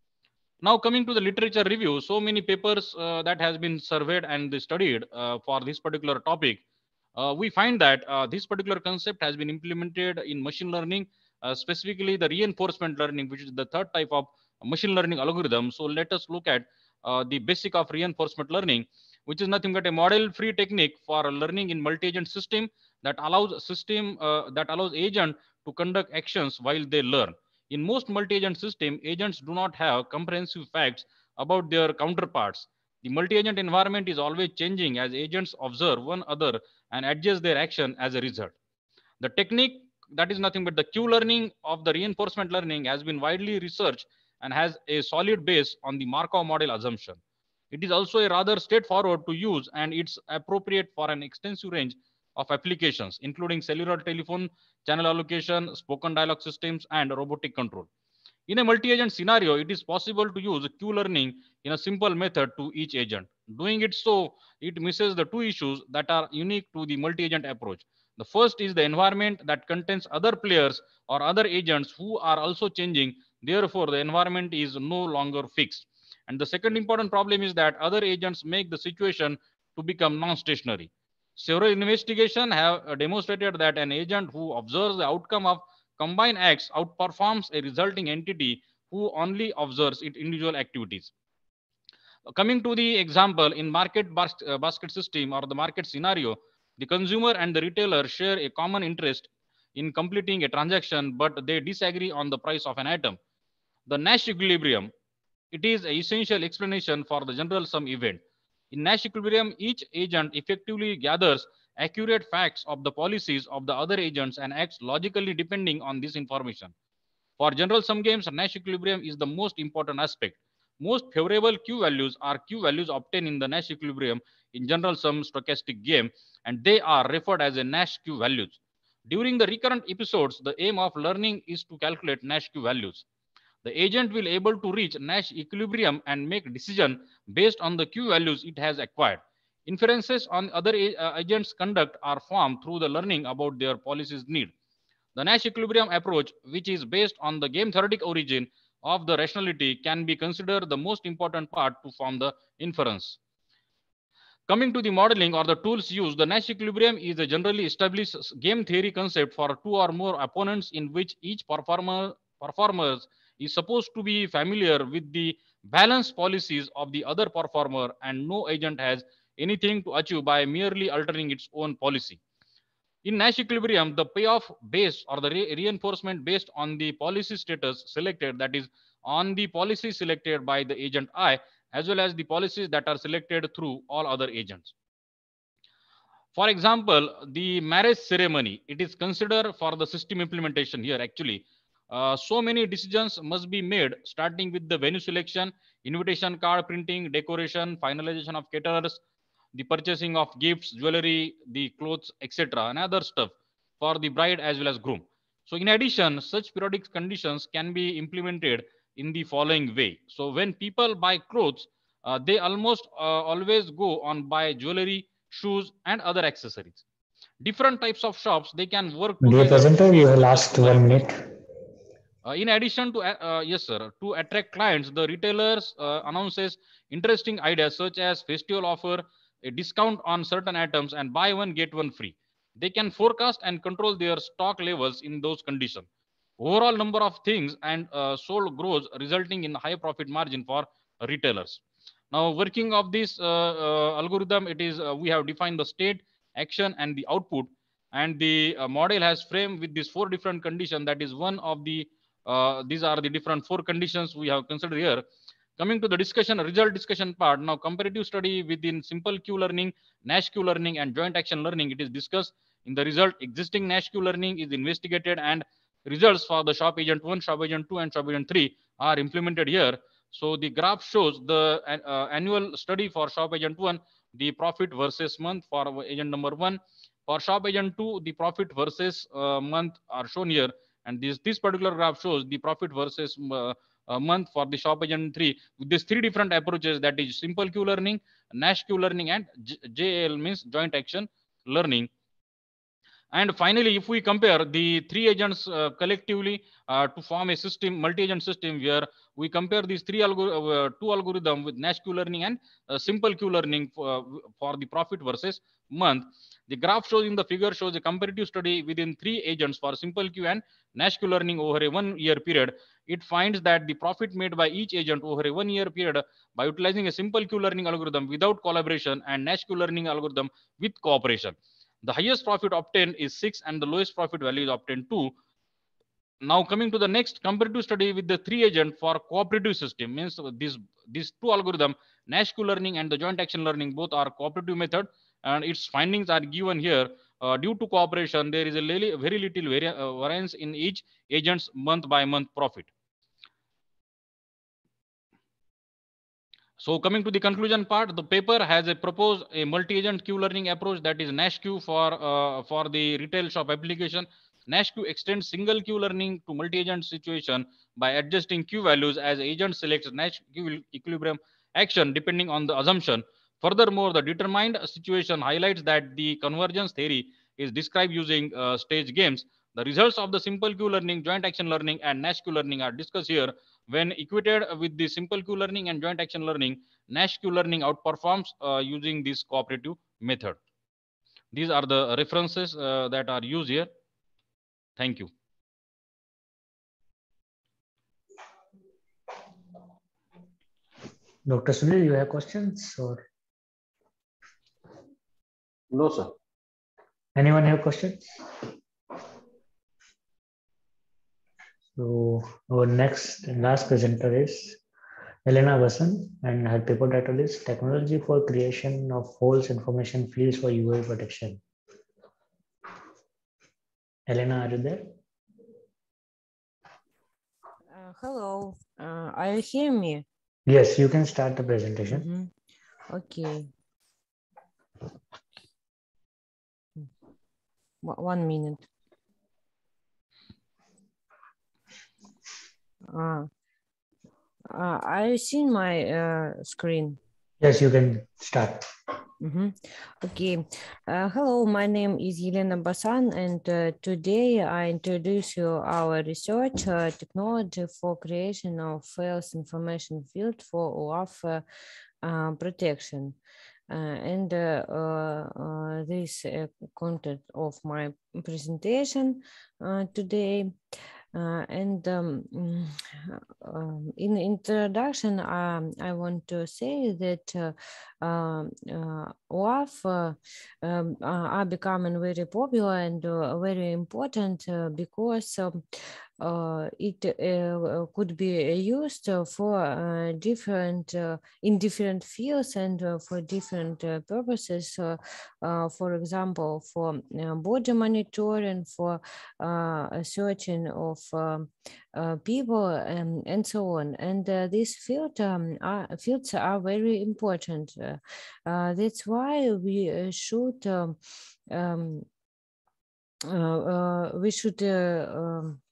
Now coming to the literature review, so many papers uh, that has been surveyed and studied uh, for this particular topic. Uh, we find that uh, this particular concept has been implemented in machine learning, uh, specifically the reinforcement learning, which is the third type of machine learning algorithm. So let us look at uh, the basic of reinforcement learning, which is nothing but a model-free technique for learning in multi-agent system that allows system uh, that allows agent to conduct actions while they learn. In most multi-agent system, agents do not have comprehensive facts about their counterparts. The multi-agent environment is always changing as agents observe one another and adjust their action as a result. The technique that is nothing but the Q-learning of the reinforcement learning has been widely researched and has a solid base on the Markov model assumption. It is also a rather straightforward to use, and it's appropriate for an extensive range of applications, including cellular telephone, channel allocation, spoken dialogue systems, and robotic control. In a multi-agent scenario, it is possible to use Q-learning in a simple method to each agent. Doing it so, it misses the two issues that are unique to the multi-agent approach. The first is the environment that contains other players or other agents who are also changing. Therefore, the environment is no longer fixed. And the second important problem is that other agents make the situation to become non-stationary. Several investigations have demonstrated that an agent who observes the outcome of combined acts outperforms a resulting entity who only observes its individual activities. Coming to the example, in market bas uh, basket system or the market scenario, the consumer and the retailer share a common interest in completing a transaction, but they disagree on the price of an item. The Nash equilibrium, it is an essential explanation for the general sum event. In Nash equilibrium, each agent effectively gathers accurate facts of the policies of the other agents and acts logically depending on this information. For general sum games, Nash equilibrium is the most important aspect. Most favorable Q values are Q values obtained in the Nash equilibrium in general sum stochastic game, and they are referred as a Nash Q values. During the recurrent episodes, the aim of learning is to calculate Nash Q values. The agent will able to reach Nash equilibrium and make decision based on the Q values it has acquired. Inferences on other uh, agents' conduct are formed through the learning about their policies need. The Nash equilibrium approach, which is based on the game theoretic origin of the rationality, can be considered the most important part to form the inference. Coming to the modeling or the tools used, the Nash equilibrium is a generally established game theory concept for two or more opponents in which each performer performers is supposed to be familiar with the balance policies of the other performer, and no agent has anything to achieve by merely altering its own policy. In Nash equilibrium, the payoff based or the re reinforcement based on the policy status selected, that is on the policy selected by the agent I, as well as the policies that are selected through all other agents. For example, the marriage ceremony, it is considered for the system implementation here actually. Uh, so many decisions must be made, starting with the venue selection, invitation card printing, decoration, finalization of caterers, the purchasing of gifts, jewelry, the clothes, et cetera, and other stuff for the bride as well as groom. So in addition, such periodic conditions can be implemented in the following way. So when people buy clothes, uh, they almost uh, always go on buy jewelry, shoes, and other accessories. Different types of shops, they can work together. Dear presenter, you have last one minute. Uh, in addition to, uh, yes, sir, to attract clients, the retailers uh, announces interesting ideas such as festival offer, a discount on certain items, and buy one, get one free. They can forecast and control their stock levels in those conditions. Overall number of things and uh, sold grows, resulting in high profit margin for retailers. Now, working of this uh, uh, algorithm, it is uh, we have defined the state, action, and the output, and the uh, model has framed with these four different conditions. That is one of the uh, these are the different four conditions we have considered here. Coming to the discussion, result discussion part. Now, comparative study within simple Q learning, Nash Q learning, and joint action learning, it is discussed. In the result, existing Nash Q learning is investigated, and results for the shop agent one, shop agent two, and shop agent three are implemented here. So the graph shows the uh, annual study for shop agent one, the profit versus month for agent number one. For shop agent two, the profit versus uh, month are shown here. And this, this particular graph shows the profit versus uh, uh, month for the shop agent three with these three different approaches, that is simple Q learning, Nash Q learning, and J A L means joint action learning. And finally, if we compare the three agents uh, collectively uh, to form a system, multi-agent system, where we compare these three algor uh, two algorithms with Nash Q learning and uh, simple Q learning for, uh, for the profit versus month. The graph shows in the figure shows a comparative study within three agents for simple Q and Nash Q learning over a one year period. It finds that the profit made by each agent over a one year period by utilizing a simple Q learning algorithm without collaboration and Nash Q learning algorithm with cooperation. The highest profit obtained is six and the lowest profit value is obtained two. Now coming to the next comparative study with the three agent for cooperative system, means these, these two algorithm, Nash Q learning and the joint action learning, both are cooperative method, and its findings are given here. Uh, due to cooperation, there is a li very little vari uh, variance in each agent's month by month profit. So coming to the conclusion part, the paper has a proposed a multi-agent Q learning approach, that is Nash Q for uh, for the retail shop application. Nash Q extends single Q learning to multi-agent situation by adjusting Q values as agent selects Nash Q equilibrium action depending on the assumption. Furthermore, the determined situation highlights that the convergence theory is described using uh, stage games. The results of the simple Q learning, joint action learning, and Nash Q learning are discussed here. When equated with the simple Q learning and joint action learning, Nash Q learning outperforms uh, using this cooperative method. These are the references uh, that are used here. Thank you. Doctor Sunil, you have questions or? No, sir. Anyone have questions? So our next and last presenter is Elena Vasan, and her paper title is Technology for Creation of False Information Fields for U I Protection. Elena, are you there? Uh, hello, uh, are you hearing me? Yes, you can start the presentation. Mm-hmm. Okay. One minute. Uh, uh, are you seeing my uh, screen? Yes, you can start. Mm-hmm. Okay. Uh, hello, my name is Elena Basan, and uh, today I introduce you our research uh, technology for creation of false information field for O A F uh, uh, protection. Uh, and uh, uh, uh, this uh, content of my presentation uh, today. Uh, and um, um, in the introduction, um, I want to say that uh, uh, uh, O A F uh, um, are becoming very popular and uh, very important uh, because um, uh, it uh, could be used for uh, different uh, in different fields and uh, for different uh, purposes. Uh, uh, for example, for uh, border monitoring, for uh, searching of um, uh, people, um, and so on. And uh, these field, um, are, fields are very important. Uh, uh, that's why we uh, should um, um, uh, uh, we should uh, um,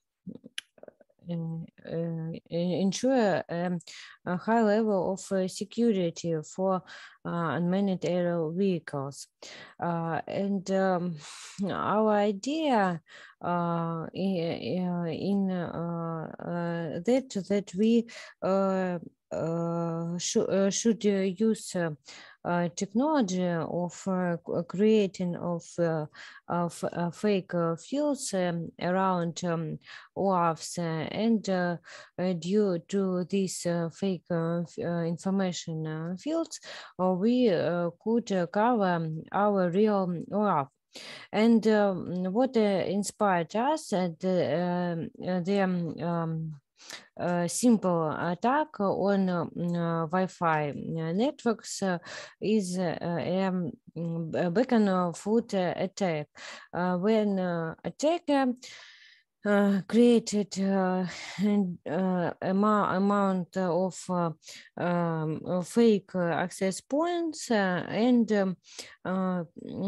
uh, ensure um, a high level of uh, security for uh, unmanned aerial vehicles. Uh, and um, our idea uh, in, in uh, uh, that that we uh, uh, sh uh, should uh, use uh, uh, technology of uh, creating of, uh, of uh, fake uh, fuels um, around um, O A Fs, uh, and uh, uh, due to these uh, fake uh, uh, information uh, fields, uh, we uh, could uh, cover our real O A F. And um, what uh, inspired us, uh, the, uh, the um, um, Uh, simple attack on uh, uh, Wi-Fi networks uh, is uh, a beacon foot attack. Uh, when uh, attacker uh, created uh, uh, amount, amount of uh, um, fake access points uh, and um, uh,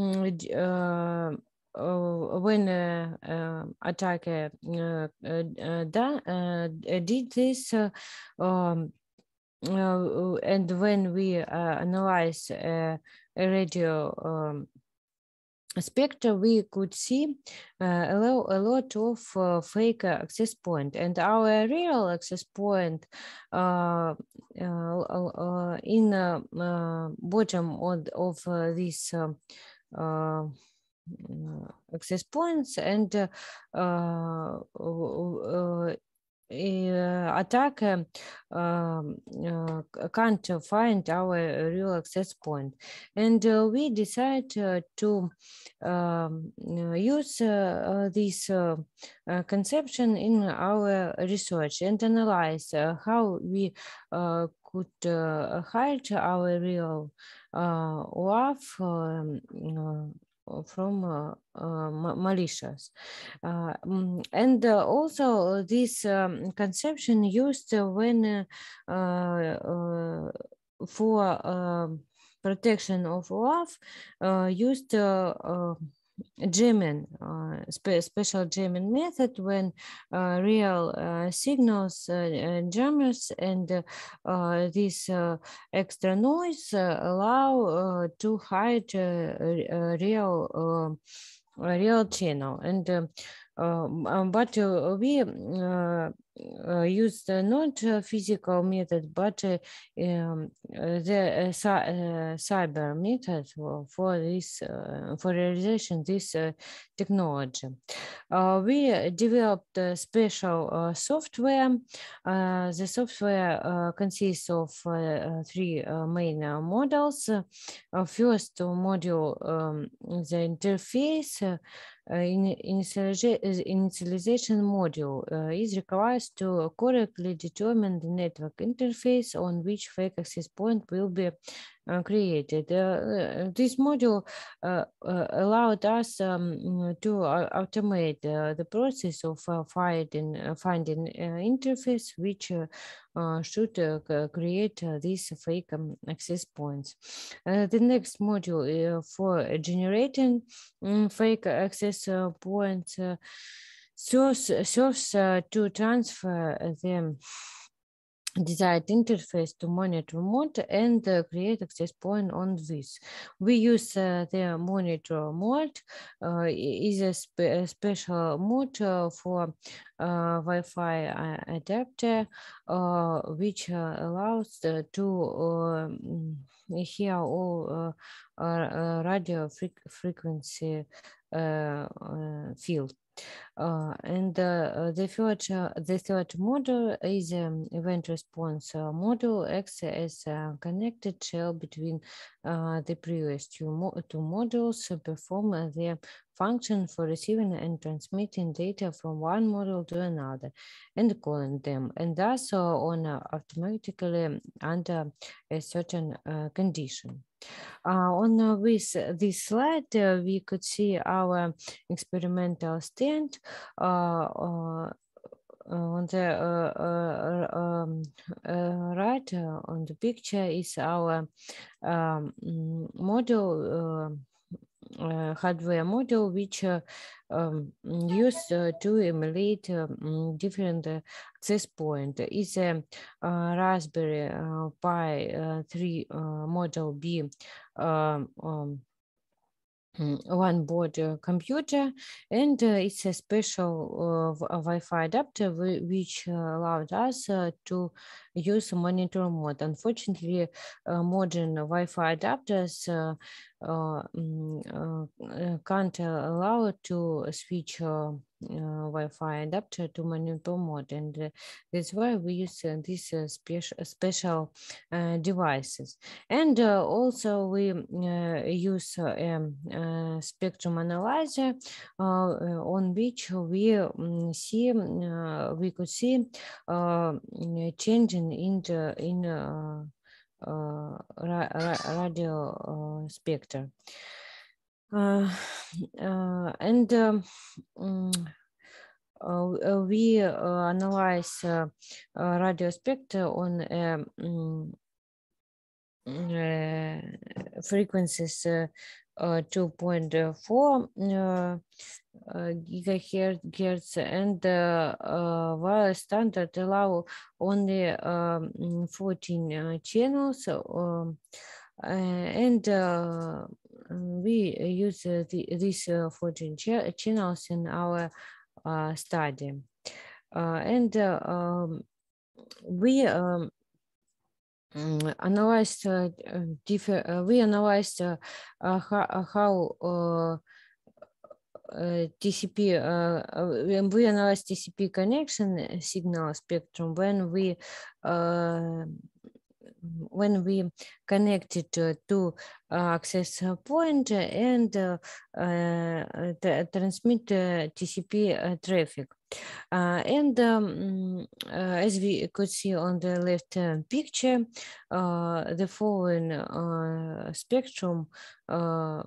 uh, Uh, when uh, uh, attacker uh, uh, uh, did this, uh, um, uh, and when we uh, analyze uh, a radio um, spectrum, we could see uh, a, lo a lot of uh, fake access point, and our real access point uh, uh, uh, in uh, uh, bottom of, of uh, this uh, uh, access points, and uh, uh, uh, attacker um, uh, can't find our real access point. And uh, we decide uh, to um, use uh, this uh, uh, conception in our research and analyze uh, how we uh, could uh, hide our real uh, O A F um, uh, from uh, uh, malicious. Uh, and uh, also this um, conception used when uh, uh, for uh, protection of O A F uh, used uh, uh, jamming, uh, spe special jamming method when uh, real uh, signals uh, jammers and uh, uh, this uh, extra noise uh, allow uh, to hide uh, real uh, real channel. And uh, um, but uh, we uh, uh, used uh, not uh, physical method, but uh, um, the uh, uh, cyber method for, for this uh, for realization this uh, technology. Uh, we developed a special uh, software. Uh, the software uh, consists of uh, three uh, main uh, models. Uh, first module, um, the interface. Uh, Uh, in, initialization module uh, is required to correctly determine the network interface on which fake access point will be uh, created. Uh, this module uh, uh, allowed us um, to uh, automate uh, the process of uh, finding, uh, finding uh, interface which uh, uh, should uh, create uh, these fake um, access points. Uh, the next module uh, for generating um, fake access uh, points uh, serves, serves uh, to transfer them desired interface to monitor mode and uh, create access point on this. We use uh, the monitor mode uh, is a, spe a special mode uh, for uh, Wi-Fi uh, adapter, uh, which uh, allows uh, to uh, hear all uh, uh, radio fre frequency uh, uh, field. Uh, and uh, the third uh, the third module is um, event response uh, module, acts as a connected shell between uh, the previous two, mo two modules, uh, perform uh, the function for receiving and transmitting data from one model to another and calling them, and thus uh, on uh, automatically under a certain uh, condition. Uh, on uh, this, this slide, uh, we could see our experimental stand. Uh, uh, on the uh, uh, um, uh, right uh, on the picture is our um, model, uh, uh, hardware model, which uh, um, used uh, to emulate um, different uh, access point. Is a uh, Raspberry uh, Pi uh, three uh, Model B um, um, one board uh, computer, and uh, it's a special uh, Wi-Fi adapter which uh, allowed us uh, to use a monitor mode. Unfortunately, uh, modern Wi-Fi adapters uh, uh, uh, can't allow to switch uh, uh, Wi-Fi adapter to monitor mode, and uh, that's why we use uh, these uh, special special uh, devices. And uh, also we uh, use uh, um, uh, spectrum analyzer uh, on which we um, see uh, we could see uh, changing in the in uh, uh, ra ra radio uh, spectrum. Uh, uh, and um, um, uh, we uh, analyze uh, uh, radio spectrum on um, uh, frequencies uh, uh, two point four uh, uh, gigahertz, and uh, uh, wireless standard allow only um, fourteen uh, channels. Um, uh, and uh, we use uh, the, these uh, fourteen ch channels in our uh, study. Uh, and uh, um, we um, analyzed uh, different. Uh, we analyzed uh, uh, how, how uh, uh, T C P. Uh, we analyzed T C P connection signal spectrum when we uh, when we connected uh, to uh, access point and uh, uh, transmit uh, T C P uh, traffic. Uh, and um, uh, as we could see on the left hand picture, uh, the following uh, spectrum uh,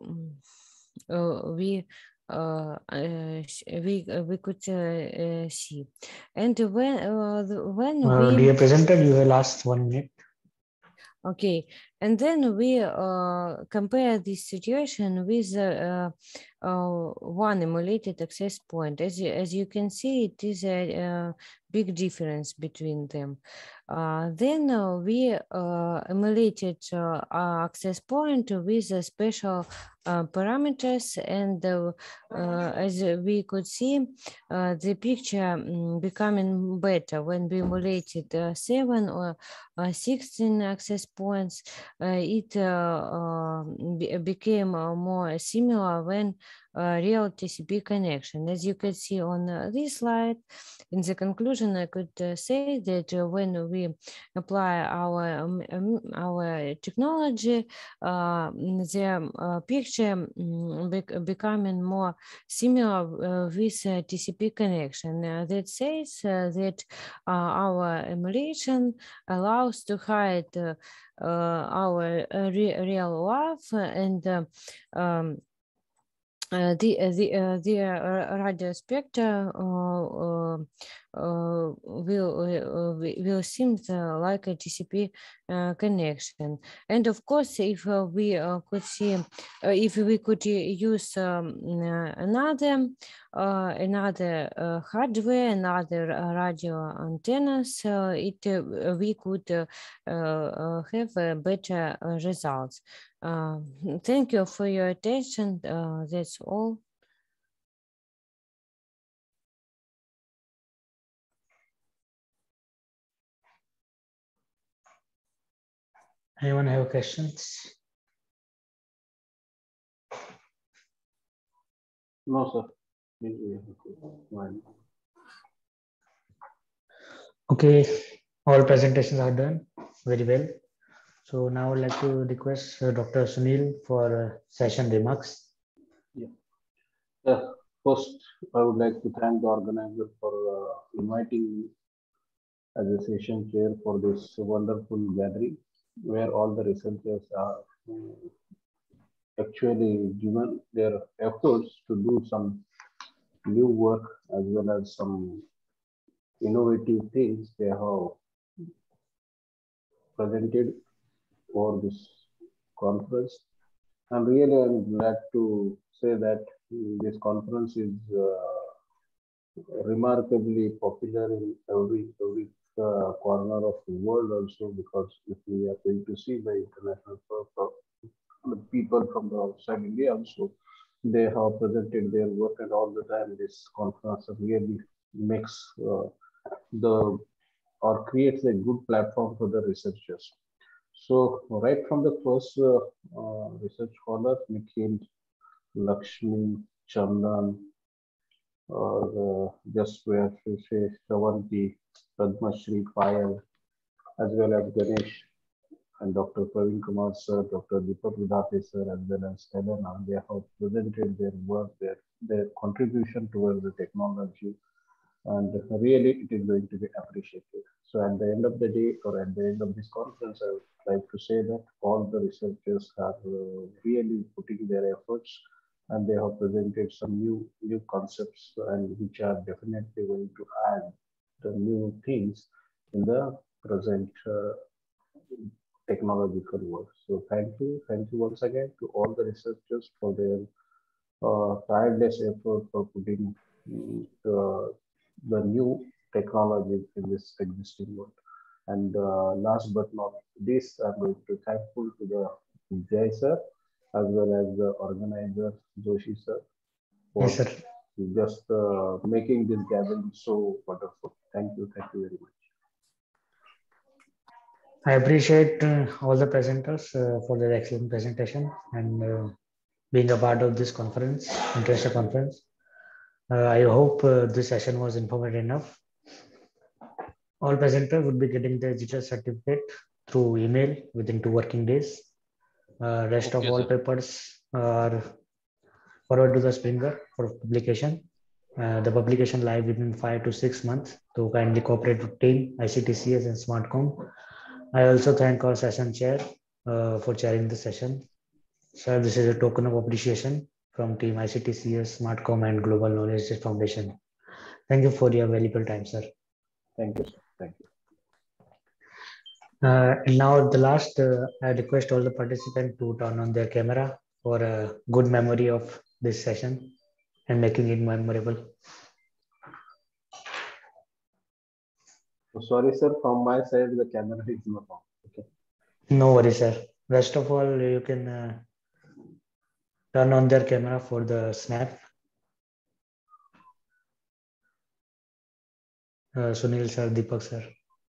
uh, we uh, uh, we uh, we could uh, uh, see. And when uh, when uh, we dear presenter, you have last one minute. Okay, and then we uh, compare this situation with uh, uh, one emulated access point. As you, as you can see, it is a, a big difference between them. Uh, then uh, we uh, emulated uh, our access point with a special uh, parameters, and uh, uh, as we could see, uh, the picture um, becoming better when we emulated uh, seven or uh, sixteen access points. Uh, it uh, uh, be became uh, more similar when uh, real T C P connection. As you can see on uh, this slide, in the conclusion, I could uh, say that uh, when we apply our um, um, our technology, uh, the uh, picture um, be becoming more similar uh, with uh, T C P connection. Uh, that says uh, that uh, our emulation allows to hide uh, uh, our uh, re real life and uh, um, Uh, the uh, the uh, the uh, radio spectrum uh, uh, will uh, will seem like a T C P uh, connection. And of course, if uh, we uh, could see, uh, if we could use um, another uh, another uh, hardware, another radio antennas, uh, it uh, we could uh, uh, have uh, better uh, results. Uh, thank you for your attention. Uh, that's all. Anyone have questions? No, sir. Okay, all presentations are done very well. So now I'd like to request uh, Doctor Sunil for uh, session remarks. Yeah. Uh, first, I would like to thank the organizer for uh, inviting me as a session chair for this wonderful gathering, where all the researchers are um, actually given their efforts to do some new work as well as some innovative things they have presented for this conference. And really, I'm glad to say that this conference is uh, remarkably popular in every every uh, corner of the world also, because if we are going to see the international the people from the outside India also, they have presented their work, and all the time this conference really makes uh, the or creates a good platform for the researchers. So right from the first uh, uh, research scholar, Nikhil, Lakshmi, Chandan, or uh, just where to say Shravanti, Padma Shri, Payal, as well as Ganesh and Doctor Praveen Kumar sir, Doctor Deepak Vidhate sir, as well as Helena, they have presented their work, their, their contribution towards the technology, and really it is going to be appreciated. So at the end of the day, or at the end of this conference, I would like to say that all the researchers are uh, really putting their efforts, and they have presented some new new concepts, and which are definitely going to add the new things in the present uh, technological world. So thank you, thank you once again to all the researchers for their uh, tireless effort for putting uh, the new technology in this existing world. And uh, last but not least, I'm going to thankful to the Jay sir as well as the organizer Joshi sir for Yes, sir. just uh, making this gathering so wonderful. Thank you, thank you very much. I appreciate uh, all the presenters uh, for their excellent presentation and uh, being a part of this conference, international conference. Uh, I hope uh, this session was informative enough. All presenters would be getting their digital certificate through email within two working days. Uh, rest Okay, of all sir. papers are forwarded to the Springer for publication. Uh, the publication live within five to six months. To kindly cooperate with team, I C T C S and SmartCom. I also thank our session chair uh, for chairing the session. Sir, this is a token of appreciation from team I C T C S, SmartCom and Global Knowledge Foundation. Thank you for your valuable time, sir. Thank you, sir. Thank you. Uh, and now the last, uh, I request all the participants to turn on their camera for a good memory of this session and making it memorable. Sorry, sir, from my side, the camera is not on. Okay. No worries, sir. Rest of all, you can uh, turn on their camera for the snap. Uh, Sunil sir, Deepak sir.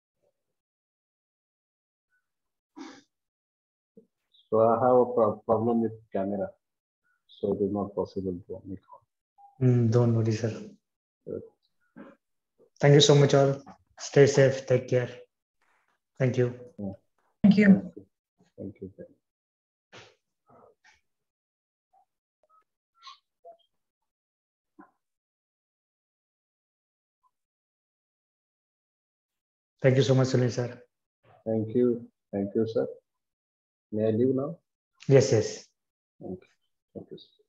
So I have a pro problem with camera, so it is not possible to make on. Mm, don't worry, sir. Good. Thank you so much, all. Stay safe. Take care. Thank you. Yeah. Thank you. Thank you. Thank you. Thank you so much, Sunil sir. Thank you. Thank you, sir. May I leave now? Yes, yes. Thank you. Thank you, sir.